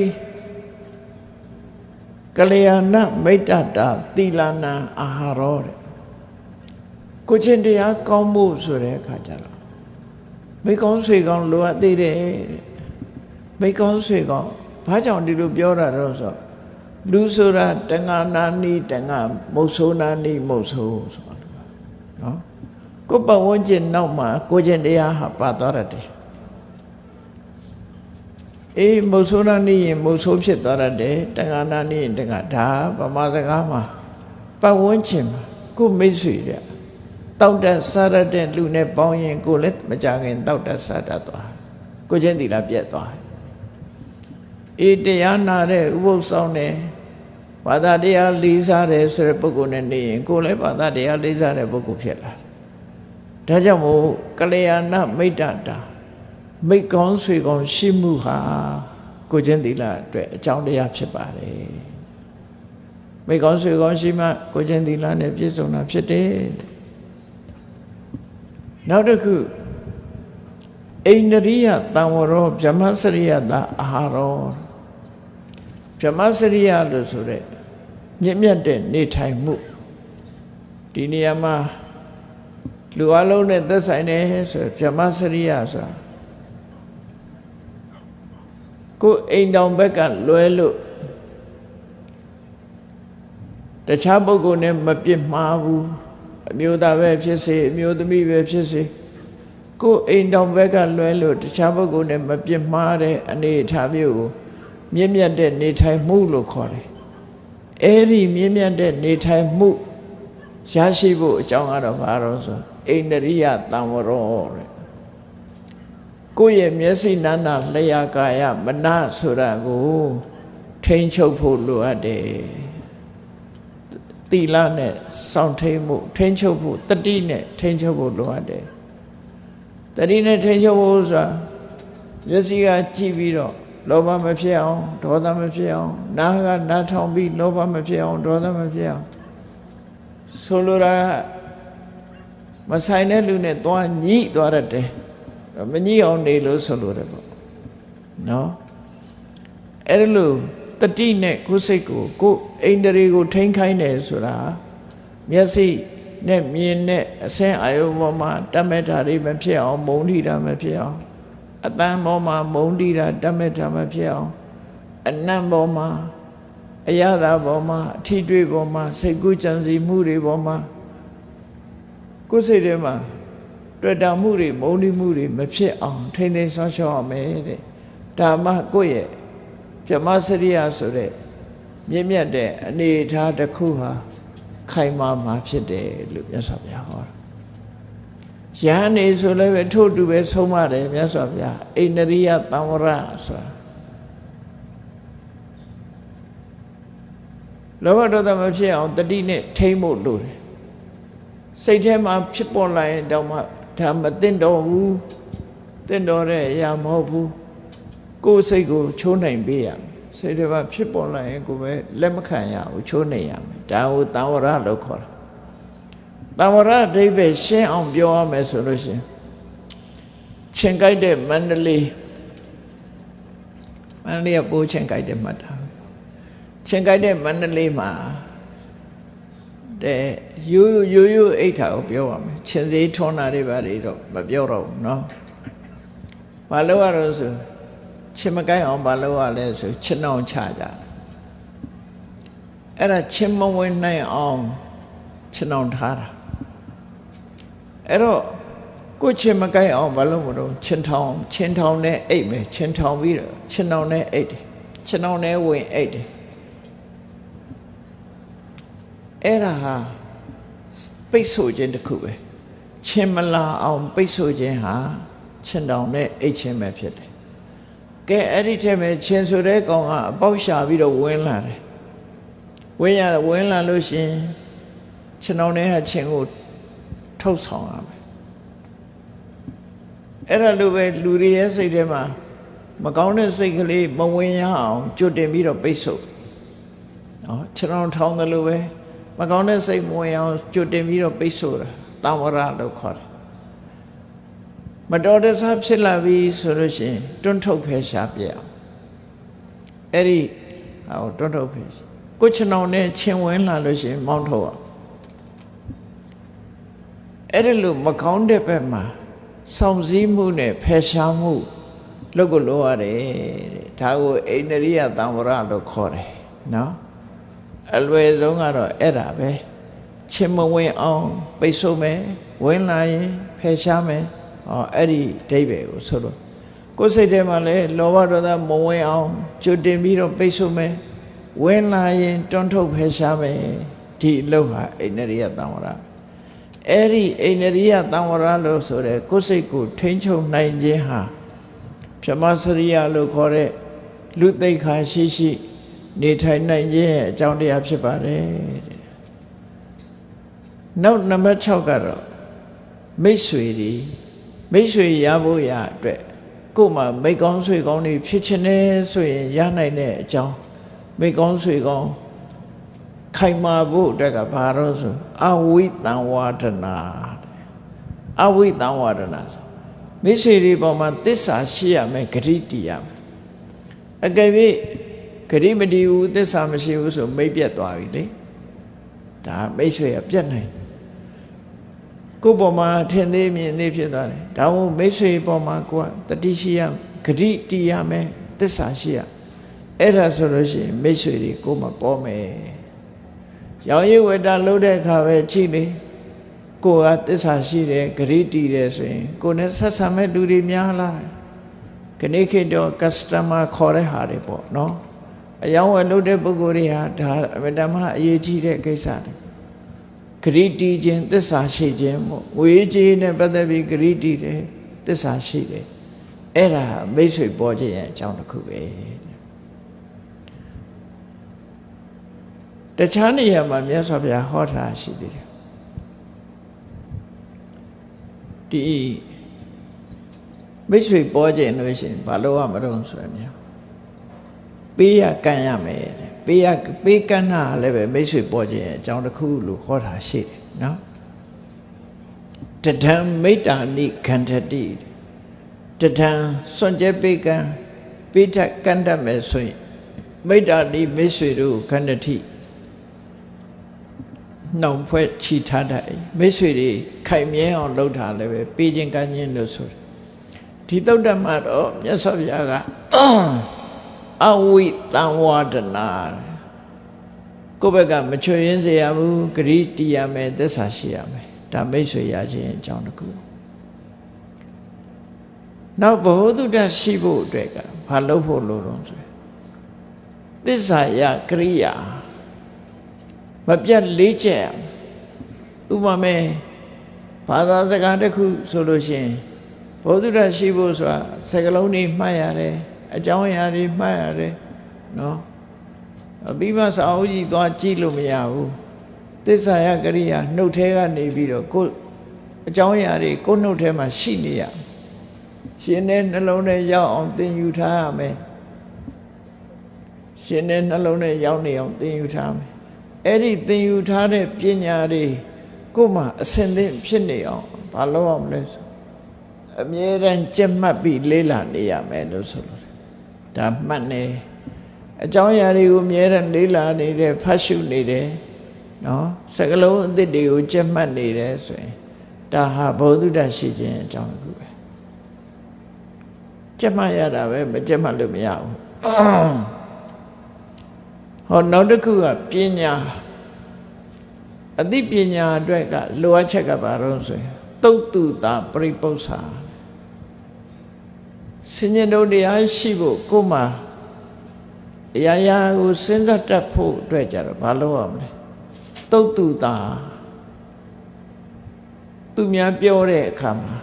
Speaker 1: ကလျာဏမိတ်တတာသီလနာအာဟာရောတဲ့ကိုချင်းတရားကောင်းမှုဆိုတဲ့အခါကျတော့မိကောင်းဆွေကောင်းလိုအပ်သေးတယ်တဲ့မိကောင်းဆွေကောင်းဘာကြောင့်ဒီလိုပြောတာတော့ဆိုလူဆိုတာတငါနာနီတငါမုတ်ဆိုးနာနီမုတ်ဆိုးဆိုတော့နော်ကိုပတ်ဝန်းကျင်နောက်မှာကိုချင်းတရားဟာပါသွားတယ်အေးမုတ်ဆိုးနာနီရင်မုတ်ဆိုးဖြစ်သွားတယ်တငါနာနီရင်တငါဒါဗမာစကားမှာပတ်ဝန်းကျင်မှာကိုမိတ်ဆွေတဲ့တောက်တစားရတဲ့လူနဲ့ပေါင်းရင်ကိုလည်းမကြခင်တောက်တစားတတ်သွားကိုချင်းသီလပြတ်သွားအေးတရားနာတဲ့ဥပုသ်ဆောင်တယ်ဘာသာတရားလေးစားတယ်ဆိုတဲ့ပုဂ္ဂိုလ်နဲ့နေရင်ကိုယ်လည်းဘာသာတရားလေးစားတဲ့ပုဂ္ဂိုလ်ဖြစ်လာတယ်ဒါကြောင့်မို့ကလျာဏမိတ်တတာမိတ်ကောင်းဆွေကောင်းရှိမှုဟာကိုချင်းသီလအတွက်အကြောင်းတရားဖြစ်ပါတယ်မိတ်ကောင်းဆွေကောင်းရှိမှကိုချင်းသီလနဲ့ပြည့်စုံတာဖြစ်တယ်နောက်တစ်ခုအိန္ဒြိယတံဝရောဗြဟ္မစရိယတာအာဟာရောဗြဟ္မစရိယလို့ဆိုတဲ့မြင့်မြတ်တဲ့နေထိုင်မှုဒီနေရာမှာလူအလုံးနဲ့သက်ဆိုင်တယ်ဆိုဗြဟ္မစရိယဆိုတာကိုယ်အိမ်တောင်ဘက်ကလွဲလို့တခြားပုဂ္ဂိုလ်နဲ့မပြစ်မှားဘူးအမျိုးသားပဲဖြစ်စေအမျိုးသမီးပဲဖြစ်စေကိုယ်အိမ်တောင်ဘက်ကလွဲလို့တခြားပုဂ္ဂိုလ်နဲ့မပြစ်မှားတဲ့အနေအထားမျိုးကိုမြင့်မြတ်တဲ့နေထိုင်မှုလို့ခေါ်တယ်အဲ့ဒီမြင့်မြတ်တဲ့နေထိုင်မှုရရှိဖို့အကြောင်းကတော့ဘာလို့ဆိုအိန္ဒြိယတံဝရောတဲ့ကိုယ့်ရဲ့မျက်စိနာနာလျှာကာယမနဆိုတာကိုထိန်းချုပ်ဖို့လိုအပ်တယ်သီလနဲ့စောင့်ထိန်မှုထိန်းချုပ်ဖို့တတိနဲ့ထိန်းချုပ်ဖို့လိုအပ်တယ်တတိနဲ့ထိန်းချုပ်ဖို့ဆိုတာမျက်စိကကြည့်ပြီးတော့လောဘမဖြစ်အောင်ဒေါသမဖြစ်အောင်နားကနားထောင်ပြီးလောဘမဖြစ်အောင်ဒေါသမဖြစ်အောင်ဆိုလိုတာမဆိုင်တဲ့လူနဲ့သွားညှိသွားရတယ်မညှိအောင်နေလို့ဆိုလိုတယ်ပေါ့နော်အဲ့လိုတတိနဲ့ကိုယ်စိတ်ကိုကိုယ်အိန္ဒြေကိုထိန်းခိုင်းတယ်ဆိုတာမျက်စိနဲ့မြင်တဲ့အဆင်းအာယုပေါ်မှာတတ်မဲ့တာတွေမဖြစ်အောင်မုန်းထိတာမဖြစ်အောင်အတန်ပေါ်မှာမုန်းထိတာတတ်မဲ့တာမဖြစ်အောင်အနံ့ပေါ်မှာအရသာပေါ်မှာအထီးတွေးပေါ်မှာစိတ်ကူးကြံစည်မှုတွေပေါ်မှာကိုယ်စိတ်ထဲမှာတွေ့တာမှုတွေမုန်းထိမှုတွေမဖြစ်အောင်ထိန်းသိမ်းဆောင်ရှောက်ရမယ်တဲ့ဒါမှကိုယ့်ရဲ့ဗြဟ္မစရိယဆိုတဲ့မြင့်မြတ်တဲ့အနေအထားတစ်ခုဟာခိုင်မာမှာဖြစ်တယ်လို့မြတ်စွာဘုရားဟောတာယဟန်နေဆိုလည်းပဲထို့တူပဲဆုံးမတယ်မြတ်စွာဘုရားအိန္ဒြိယတံဝရဆိုတာလောဘဒေါသမဖြစ်အောင်တတိနဲ့ထိမ့်ဖို့လိုတယ်စိတ်ထဲမှာဖြစ်ပေါ်လာရင်တော့မှဒါမသိတော့ဘူးသိတော့တဲ့အရာမဟုတ်ဘူးကိုယ်စိတ်ကိုချိုးနိုင်ပေးရမယ်စိတ်ထဲမှာဖြစ်ပေါ်လာရင်ကိုယ်ပဲလက်မခံရဘူးချိုးနေရမယ်ဒါကိုတံဝရလို့ခေါ်တာတံဝရအဓိပ္ပာယ်ရှင်းအောင်ပြောရမယ်ဆိုလို့ရှိရင်ချင်ကြိုက်တဲ့မန္တလေးမန္တလေးကပိုးချင်ကြိုက်တဲ့မှတ်တာချင်ကြိုက်တဲ့မန္တလေးမှာတဲ့ရိုးရိုးရိုးအိဋ္ဌာကိုပြောပါမယ်ချင်စေးထွန်းတာတွေပါတွေတော့မပြောတော့ဘူးเนาะဘာလို့ရတော့ဆိုချင်မကိုက်အောင်ဘာလို့ရလဲဆိုချင်အောင်ချကြတယ်အဲ့ဒါချင်မဝင်နိုင်အောင်ချင်အောင်ထားတာအဲ့တော့ကိုချင်မကိုက်အောင်ဘာလို့မလို့ချင်ထောင်ချင်ထောင်နဲ့အိတ်မယ်ချင်ထောင်ပြီးတော့ချင်အောင်နဲ့အိတ်တယ်ချင်အောင်နဲ့ဝင်အိတ်တယ်အဲ့ဒါဟာပိတ်ဆို့ခြင်းတစ်ခုပဲချင်မလာအောင်ပိတ်ဆို့ခြင်းဟာချင်တောင်နဲ့အိတ်ခြင်းပဲဖြစ်တယ်ကဲအဲ့ဒီထဲမှာချင်ဆိုတဲ့ကောင်ကအပေါက်ရှာပြီးတော့ဝင်လာတယ်ဝင်ရဝင်လာလို့ရှင်ချင်တောင်နဲ့ဟာချင်ကိုထုတ်ဆောင်ရမယ်အဲ့ဒါလိုပဲလူတွေရဲ့စိတ်ထဲမှာမကောင်းတဲ့စိတ်ကလေးမဝင်ရအောင်ကြွတင်ပြီးတော့ပိတ်ဆို့နော်ချင်တောင်ထောင်းတယ်လို့ပဲမကောင်းတဲ့စိတ်မဝင်အောင်ကြွတင်ပြီးတော့ပိတ်ဆို့တာတံဝရလို့ခေါ်တယ်မတော်တဆဖြစ်လာပြီဆိုလို့ရှိရင်တွန်းထုတ်ဖယ်ရှားပြအောင်အဲ့ဒီဟောတွန်းထုတ်ဖယ်ကိုချင်အောင်နဲ့ချင်ဝင်လာလို့ရှိရင်မောင်းထုတ်အောင်အဲ့ဒီလိုမကောင်းတဲ့ဘက်မှာစောင့်စည်းမှုနဲ့ဖယ်ရှားမှုလုပ်ကိုလုပ်ရတယ်တဲ့ဒါကိုအိန္ဒြိယတံဝရလို့ခေါ်တယ်နော်အလွယ်ဆုံးကတော့အဲ့ဒါပဲချင်မဝင်အောင်ပိတ်ဆို့မယ်ဝင်လာရင်ဖယ်ရှားမယ်ဟောအဲ့ဒီအဓိပ္ပာယ်ကိုဆိုလို့ကိုယ်စိတ်ထဲမှာလည်းလောဘဒေါသမဝင်အောင်ကြွတင်ပြီးတော့ပိတ်ဆို့မယ်ဝင်လာရင်တွန်းထုတ်ဖယ်ရှားမယ်ဒီအလုပ်ဟာအိန္ဒြိယတံဝရအဲ့ဒီအိန္ဒြိယတံဝရလို့ဆိုတဲ့ကိုယ်စိတ်ကိုထိန်းချုပ်နိုင်ခြင်းဟာဗြဟ္မစရိယလို့ခေါ်တဲ့လူသိက္ခာရှိရှိနေထိုင်နိုင်ခြင်းရဲ့အကြောင်းတရားဖြစ်ပါတယ်တဲ့နောက်နံပါတ်၆ကတော့မိတ်ဆွေတွေမိတ်ဆွေရဖို့ရအတွက်ကိုယ်မှာမိတ်ကောင်းဆွေကောင်းတွေဖြစ်ချင်တယ်ဆိုရင်ရနိုင်တဲ့အကြောင်းမိတ်ကောင်းဆွေကောင်းခိုင်မာဖို့အတွက်ကဘာလို့ဆိုအဝိတံဝါဒနာအဝိတံဝါဒနာဆိုမိတ်ဆွေတွေပေါ်မှာသစ္စာရှိရမယ်ဂရိတည်ရမယ်အကယ်၍ဂရိမတည်ဘူးသစ္စာမရှိဘူးဆိုမိတ်ပြတ်သွားပြီလေဒါမိတ်ဆွေကပြတ်နိုင်ကိုယ်ပေါ်မှာထင်သေးမြင်သေးဖြစ်သွားတယ်ဒါမို့မိတ်ဆွေပေါ်မှာကိုယ်ကတတိရှိရဂရိတည်ရမယ်သစ္စာရှိရအဲ့ဒါဆိုလို့ရှိရင်မိတ်ဆွေတွေကိုယ်မှာပေါ်မယ်ရောင်ရည်ဝတ္တလုံးတဲ့အခါပဲကြည့်လေကိုယ်ကသစ္စာရှိတယ်ဂရိတည်တယ်ဆိုရင်ကိုယ်နဲ့ဆက်ဆံမဲ့လူတွေများလာတယ်ခဏခေတ်တော့ customer ခေါ်တဲ့ဟာတွေပေါ့နော်အယောင်းဝယ်လုပ်တဲ့ပုဂ္ဂိုလ်တွေဟာဒါအမြဲတမ်းအရေးကြီးတဲ့ကိစ္စတွေဂရိတည်ခြင်းသစ္စာရှိခြင်းပေါ့ငွေကြေးနဲ့ပတ်သက်ပြီးဂရိတည်တယ်သစ္စာရှိတယ်အဲ့ဒါမိတ်ဆွေပေါ်ခြင်းရဲ့အကြောင်းတစ်ခုပဲတခြားနေရာမှာမြတ်စွာဘုရားဟောထားရှိသေးတယ်ဒီမိတ်ဆွေပေါ်ခြင်းလို့ရှိရင်ဘာလို့ရမလို့ဆိုရမြပေးရကန်ရမယ်တဲ့ပေးရပေးကမ်းတာလည်းပဲမိတ်ဆွေပေါ်ခြင်းအကြောင်းတစ်ခုလို့ခေါ်တာရှိတယ်နော်တဒံမိတ္တာနိခန္ဓတိတဒံစွန့်ကြဲပေးကမ်းပေးထက်ကမ်းတတ်မယ်ဆိုရင်မိတ္တာနိမိတ်ဆွေတို့ခန္ဓတိနှောင်ဖွဲ့ချီထားတတ်မိတ်ဆွေတွေခိုင်မြဲအောင်လုပ်တာလည်းပဲပေးခြင်းကမ်းခြင်းလို့ဆိုတယ်ဒီသုတ္တမှာတော့မြတ်စွာဘုရားကအဝိတံဝါဒနာကိုယ့်ဘက်ကမချွတ်ရင်းစေရဘူးဂရိတည်ရမယ်သစ္စာရှိရမယ်ဒါမိတ်ဆွေရခြင်းအကြောင်းတစ်ခုနောက်ဘ ਹੁ တုတ္တရှိဖို့အတွက်ကဘာလုပ်ဖို့လိုတော့ဆိုသစ္စာယကရိယာမပြတ်လေးချက်ဥပမာဘာသာစကားတစ်ခုဆိုလို့ရှိရင်ဘ ਹੁ တုတ္တရှိဖို့ဆိုတာစကားလုံးတွေမှတ်ရတယ်အကြောင်းအရာတွေမှတ်ရတယ်နော်ပြီးမှစာအုပ်ကြီးသွားကြည့်လို့မရဘူးသစ္စာယကရိယာနှုတ်ထဲကနေပြီးတော့ကိုယ်အကြောင်းအရာတွေကိုယ်နှုတ်ထဲမှာရှိနေရရှင်တဲ့နှလုံးထဲရောက်အောင်သင်ယူထားရမယ်ရှင်တဲ့နှလုံးထဲရောက်နေအောင်သင်ယူထားမယ်အဲ့ဒီသင်ယူထားတဲ့ပညာတွေကိုယ်မှာအစဉ်သင်ဖြစ်နေအောင်ဘာလုပ်အောင်လဲဆိုအမြဲတမ်းကြက်မှတ်ပြီးလေ့လာနေရမယ်လို့ဆိုလို့ဒါမှတ်နေအကြောင်းအရာတွေကိုအမြဲတမ်းလေ့လာနေတယ်ဖတ်ရှုနေတယ်နော်စကလုံးအသစ်တွေကိုကြက်မှတ်နေတယ်ဆိုရင်ဒါဟာဘ ਹੁ တုတ္တရှိခြင်းအကြောင်းတစ်ခုပဲကြက်မှတ်ရတာပဲမကြက်မှတ်လို့မရဘူးဟောနောက်တစ်ခုကပညာအသိပညာအတွက်ကလိုအပ်ချက်ကဘာလို့ဆိုရင်သုတ်တုတာပရိပု္ပ္ပာစဉ္ညတို့တရားရှိဖို့ကိုယ်မှာအရာရာကိုစဉ်းစားတတ်ဖို့အတွက်ကြတော့ဘာလို့ရမလဲသုတ်တုတာသူများပြောတဲ့အခါမှာ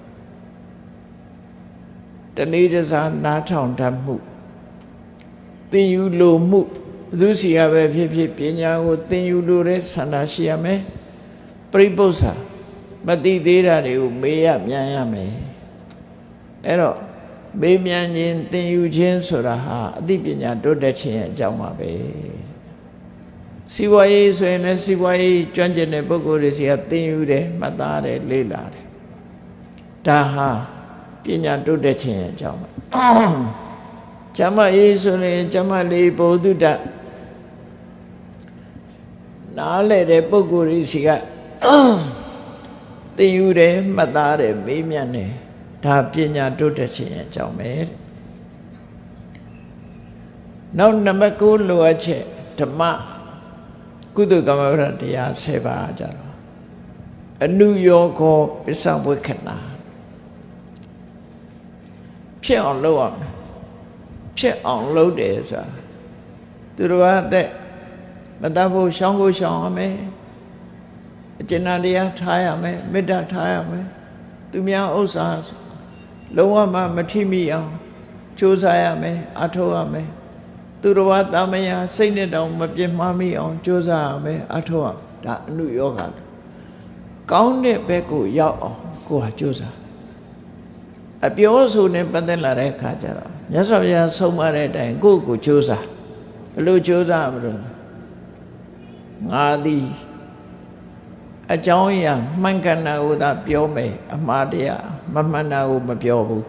Speaker 1: တနည်းတစားနားထောင်တတ်မှုသင်ယူလိုမှုဘုသူစီကပဲဖြစ်ဖြစ်ပညာကိုသင်ယူလိုတဲ့ဆန္ဒရှိရမယ်ပရိပု္ပ္ပာမသိသေးတာတွေကိုမေးရမြန်ရမယ်အဲ့တော့မေးမြန်ခြင်းသင်ယူခြင်းဆိုတာဟာအသိပညာတိုးတက်ခြင်းရဲ့အကြောင်းပါပဲစီဝါရေးဆိုရင်လည်းစီဝါရေးကျွမ်းကျင်တဲ့ပုဂ္ဂိုလ်တွေစီကသင်ယူတယ်မှတ်သားတယ်လေ့လာတယ်ဒါဟာပညာတိုးတက်ခြင်းရဲ့အကြောင်းပါကျမ်းမာရေးဆိုရင်ကျမ်းမာလေးဘ ਹੁ တုတ္တနားလေတဲ့ပုဂ္ဂိုလ်တွေစီကသင်ယူတယ်မှတ်သားတယ်မေးမြန်းတယ်ဒါပညာတိုးတက်ခြင်းရဲ့အကြောင်းပဲနောက်နံပါတ်၉လိုအပ်ချက်ဓမ္မကုသကမ္မဗရတရား၁၀ပါးကြတော့အနုယောကောပစ္စဝေခဏဖြစ်အောင်လုပ်အောင်ဖြစ်အောင်လုပ်တယ်ဆိုတာသူတို့ကအသက်မတတ်ဖို့ရှောင်းဖို့ရှောင်းရမယ်အကျဉ်းတရားထားရမယ်မေတ္တာထားရမယ်သူများဥစ္စာလုံးဝမမထိမိအောင်ကြိုးစားရမယ်အထောက်ရမယ်သူတော်ဘာတာမယာစိတ်နဲ့တောင်မပြတ်မှားမိအောင်ကြိုးစားရမယ်အထောက်ရဒါအနုယောဂကောင်းတဲ့ဘက်ကိုရောက်အောင်ကိုဟာကြိုးစားအပြောဆိုနဲ့ပတ်သက်လာတဲ့အခါကျတော့မြတ်စွာဘုရားဆုံးမတဲ့အတိုင်းကိုယ့်ကိုကြိုးစားဘယ်လိုကြိုးစားမလို့ငါသည်အကြောင်းအရာမှန်ကန်တာကိုသာပြောမယ်အမှားတရားမမှန်တာကိုမပြောဘူး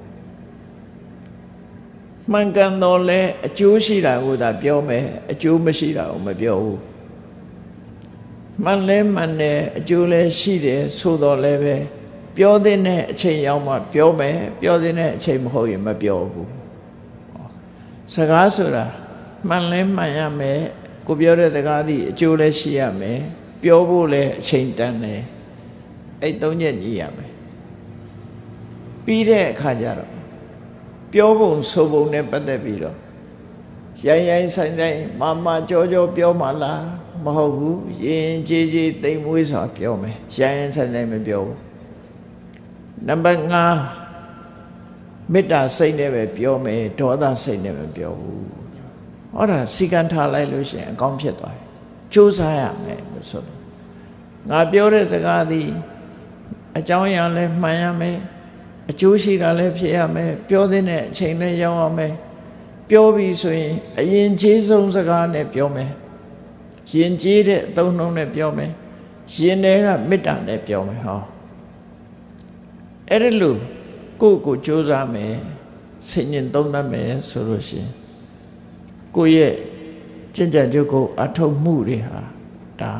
Speaker 1: မှန်ကန်တော့လဲအကျိုးရှိတာကိုသာပြောမယ်အကျိုးမရှိတာကိုမပြောဘူးမှန်လဲမှန်တယ်အကျိုးလဲရှိတယ်ဆိုတော့လဲပဲပြောတဲ့အချိန်ရောက်မှပြောမယ်ပြောတဲ့အချိန်မဟုတ်ရင်မပြောဘူးစကားဆိုတာမှန်လဲမှန်ရမယ်ကိုပြောတဲ့စကားသည်အကျိုးလဲရှိရမယ်ပြောဖို့လဲအချိန်တန်တယ်အဲ့သုံးချက်ညီရမယ်ပြီးတဲ့အခါကျတော့ပြောပုံဆိုပုံနဲ့ပတ်သက်ပြီးတော့ရိုင်းရိုင်းဆိုင်ဆိုင်မာမာကြောကြောပြောမှလားမဟုတ်ဘူးရင်ကြီးကြီးတိမ်မွေးစွာပြောမယ်ရိုင်းရိုင်းဆိုင်ဆိုင်မပြောဘူးနံပါတ်၅မေတ္တာစိတ်နဲ့ပဲပြောမယ်ဒေါသစိတ်နဲ့မပြောဘူးဟောတာစီကံထားလိုက်လို့ရှိရင်အကောင်းဖြစ်သွားတယ်ကြိုးစားရမယ်လို့ဆိုတော့ငါပြောတဲ့စကားသည်အကြောင်းအရာလဲမှန်ရမယ်အကျိုးရှိတာလည်းဖြစ်ရမယ်ပြောတဲ့အချိန်လည်းရောက်ရမယ်ပြောပြီးဆိုရင်အရင်ကျေးဆုံးစကားနဲ့ပြောမယ်ရင်ကျေးတဲ့အသုံးနှုန်းနဲ့ပြောမယ်ရင်ထဲကမေတ္တာနဲ့ပြောမယ်ဟောအဲ့ဒါလို့ကိုယ့်ကိုကြိုးစားမယ်ဆင်ញင်သုံးသပ်မယ်ဆိုလို့ရှိရင်ကိုယ့်ရဲ့ကျင့်ကြံကြုတ်ကိုအထောက်မှုတွေဟာဒါ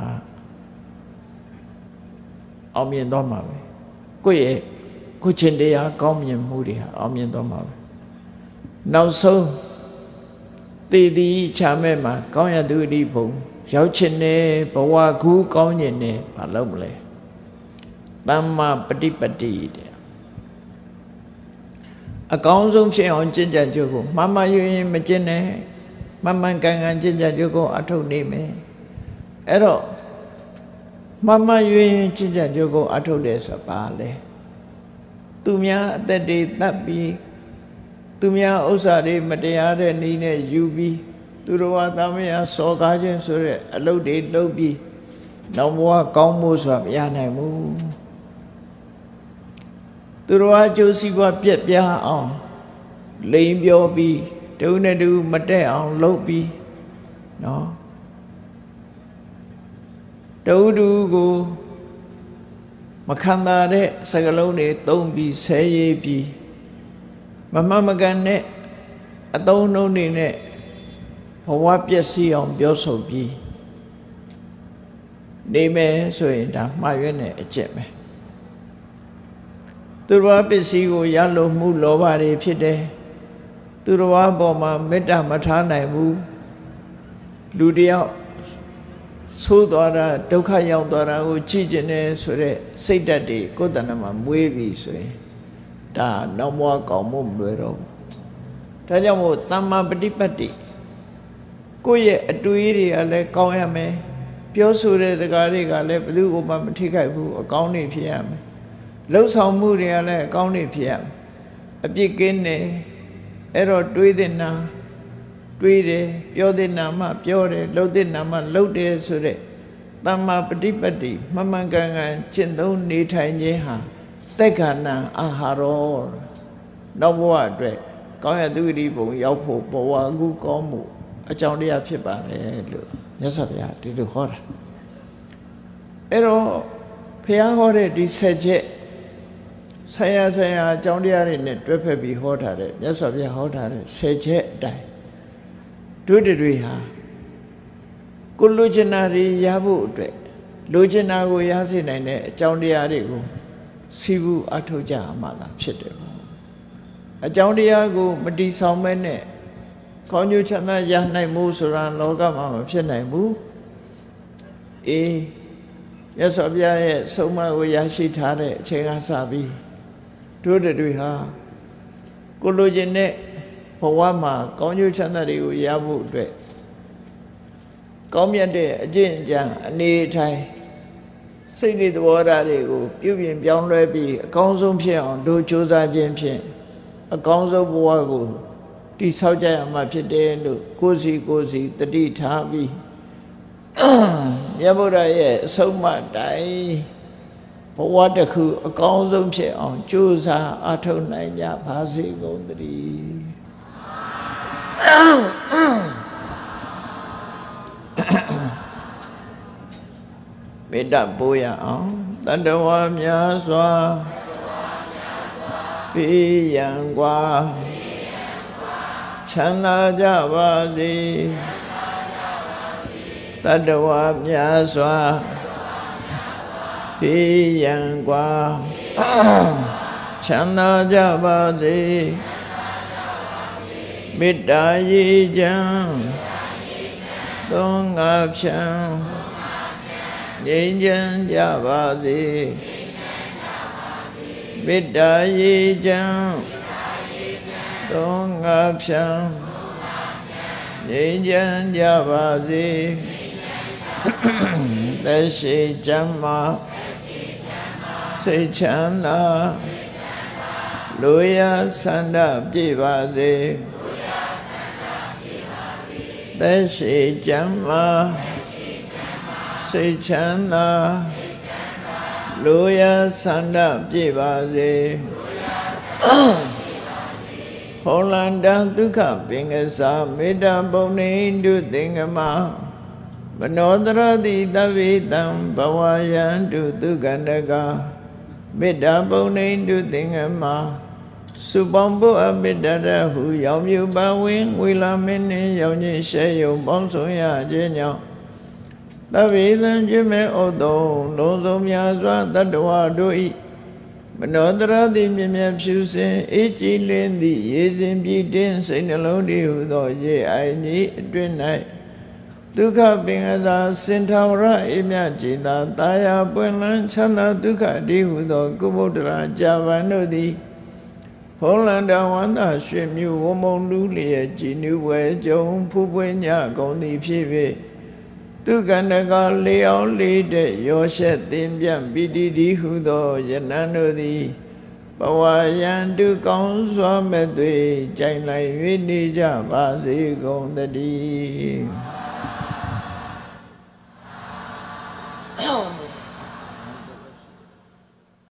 Speaker 1: အောင်မြင်သွားမှာပဲကိုယ့်ရဲ့ကိုချင်းတရားကောင်းမြင်မှုတွေဟာအောင်မြင်သွားမှာပဲနောက်ဆုံးတည်တည်ချာမဲ့မှာကောင်းရသူအဓိဘုံရောက်ချင်တဲ့ဘဝကူးကောင်းကျင်တဲ့မလုပ်မလဲသမ္မာပฏิပတ္တိတဲ့အကောင်းဆုံးဖြစ်အောင်ကျင့်ကြံကြုတ်ကိုမှန်မှန်ရွရင်မကျင့်နဲ့မှန်မှန်ကန်ကန်ကျင့်ကြံကြုတ်ကိုအထုတ်နေမယ်အဲ့တော့မှန်မှန်ရွရင်ကျင့်ကြံကြုတ်ကိုအထုတ်တယ်ဆိုတာပါလေသူများအသက်တွေတတ်ပြီးသူများဥစ္စာတွေမတရားတဲ့နည်းနဲ့ယူပြီးသူတော်ဘာသမယစော်ကားခြင်းဆိုတဲ့အလုပ်တွေလုပ်ပြီးနောက်ဘဝကောင်းမှုဆိုတာမရနိုင်ဘူးသူတော်ဘာကျိုးစီးပွားပြက်ပြားအောင်လိန်ပြောပြီးတုံးနဲ့တူမတက်အောင်လုပ်ပြီးနော်တူတူကိုမခံသာတဲ့စကလုံးတွေသုံးပြီးဆဲရေးပြီးမမှန်မကန်တဲ့အသုံးနှုန်းတွေနဲ့ဘဝပျက်စီးအောင်ပြောဆိုပြီးနေမယ်ဆိုရင်ဒါမှားရွံ့တဲ့အကျင့်ပဲသူတော်ဘာပစ္စည်းကိုရလို့မှုလောဘတွေဖြစ်တယ်သူတော်ဘာပေါ်မှာမေတ္တာမထားနိုင်ဘူးလူတယောက်ဆိုးသွားတာဒုက္ခရောက်သွားတာကိုကြည့်ကျင်တယ်ဆိုတဲ့စိတ်ဓာတ်တွေကိုယ်တဏ္ဍမှာမွေးပြီးဆိုရင်ဒါနောက်ဘဝကောင်းမှုမလွယ်တော့ဘူးဒါကြောင့်မို့သမ္မာပฏิပတ္တိကိုယ့်ရဲ့အတွေးတွေကလည်းကောင်းရမယ်ပြောဆိုတဲ့စကားတွေကလည်းဘယ်သူ့ကိုမှမထိခိုက်ဘူးအကောင်းတွေဖြစ်ရမယ်လှုပ်ဆောင်မှုတွေကလည်းအကောင်းတွေဖြစ်ရမယ်အပြစ်ကင်းတယ်အဲ့တော့တွေးတဲ့နာတွေးတယ်ပြောတဲ့နာမှပြောတယ်လှုပ်တဲ့နာမှလှုပ်တယ်ဆိုတဲ့သမ္မာပฏิပတ္တိမှန်မှန်ကန်ကန်ကျင့်သုံးနေထိုင်ခြင်းဟာသက်ခဏအာဟာရောနောက်ဘဝအတွက်ကောင်းရသူအဓိပုံရောက်ဖို့ဘဝကူကောင်းမှုအကြောင်းတရားဖြစ်ပါတယ်လို့မြတ်စွာဘုရားဒီလိုဟောတာအဲ့တော့ဘုရားဟောတဲ့ဒီဆက်ချက်ဆရာဆရာအကြောင်းတရားတွေနဲ့တွဲဖက်ပြီးဟောထားတဲ့မြတ်စွာဘုရားဟောထားတဲ့ဆက်ချက်အတိုင်းတို့တွေဟာကိုလူချင်တာတွေရဖို့အတွက်လူချင်တာကိုရစေနိုင်တဲ့အကြောင်းတရားတွေကိုစီးပူးအထောက်ကြမှာလားဖြစ်တယ်ပေါ့အကြောင်းတရားကိုမတည်ဆောင်မဲနဲ့ကောင်းကျိုးချမ်းသာရနိုင်မှုဆိုတာလောကမှာမဖြစ်နိုင်ဘူးအေးမြတ်စွာဘုရားရဲ့ဆုံးမကိုရရှိထားတဲ့အချိန်ကစပြီးတို့တွေဟာကိုလိုချင်တဲ့ဘဝမှာကောင်းကျိုးချမ်းသာတွေကိုရဖို့အတွက်ကောင်းမြတ်တဲ့အကျင့်အကြံအနေထိုင်စိတ်တွေသဘောထားတွေကိုပြုပြင်ပြောင်းလဲပြီးအကောင်းဆုံးဖြစ်အောင်တို့ကြိုးစားခြင်းဖြင့်အကောင်းဆုံးဘဝကိုတိဆောက်ကြရမှာဖြစ်တယ်လို့ကိုယ်စီကိုယ်စီတတိထားပြီးမြတ်ဗုဒ္ဓရဲ့အဆုံးအမတိုင်းဘဝတစ်ခုအကောင်းဆုံးဖြစ်အောင်ကြိုးစားအားထုတ်နိုင်ကြပါစေကုန်သတည်းမေတ္တာပို့ရအောင်တတ္တဝါများစွာပေးရန်กว่าချမ်းသာကြပါစေတတ္တဝါများစွာပေးရန်กว่าချမ်းသာကြပါစေမေတ္တာရည်ချမ်းသုံးငါဖြံငြိမ်းချမ်းကြပါစေမေတ္တာရည်ချမ်းသုံးငါဖြံငြိမ်းချမ်းကြပါစေသက်ရှိချမ်းသာစိတ်ချမ်းသာလူရဆန္ဒပြည့်ပါစေသက်ရှိချမ်းသာစိတ်ချမ်းသာလူရဆန္ဒပြည့်ပါစေဟောလန္တဒုက္ခပင်ကစားမေတ္တာပုံနေတုသင်္ကမမနောတရတိတဗ္ဗေတံဘဝယံတုသုကန္တကမေတ္တာပုံနေတုသင်္ကမစုပေါင်းဖို့အမေတ္တာရဟုရောင်မြူပါဝင်ဝေလာမင်းနှင့်ရောင်ချင်းရှဲယုံပေါင်းဆုံးရခြင်းကြောင့်သဗ္ဗေသံကျွေးမဲ့ဩသုံးလုံးစုံများစွာတတ္တဝါတို့ဤမနောတရတိမြင်မြတ်ဖြူစင်အေးကြည်လင်းသည့်ရေစဉ်ပြည့်တင်းစိတ်နှလုံးတည်ဟုသောရေအိုင်ကြီးအတွင်၌ဒုက္ခပင်ကစားစင်ထာဝရအေမြတ်จิตာတာယာပွင့်လန်းချမ်းသာဒုက္ခတည်ဟုသောကုဗုဒ္ဓရာကြာပန်တို့သည်ဖုံးလန္တဝန္တာရွှေမြူဝမုံလူလျက်ကြည်နူးဝဲကြုံဖူးပွင့်ညကုန်သည်ဖြစ်၍သူကန္တကလေးအောင်လေးတဲ့ရောရှက်သင်ပြန့်ပိတိတိဟုသောယနံတို့သည်ဘဝယံတုကောင်းစွာမဲ့သွေကြိုင်လိုက်၍နေကြပါစေကုန်သတည်း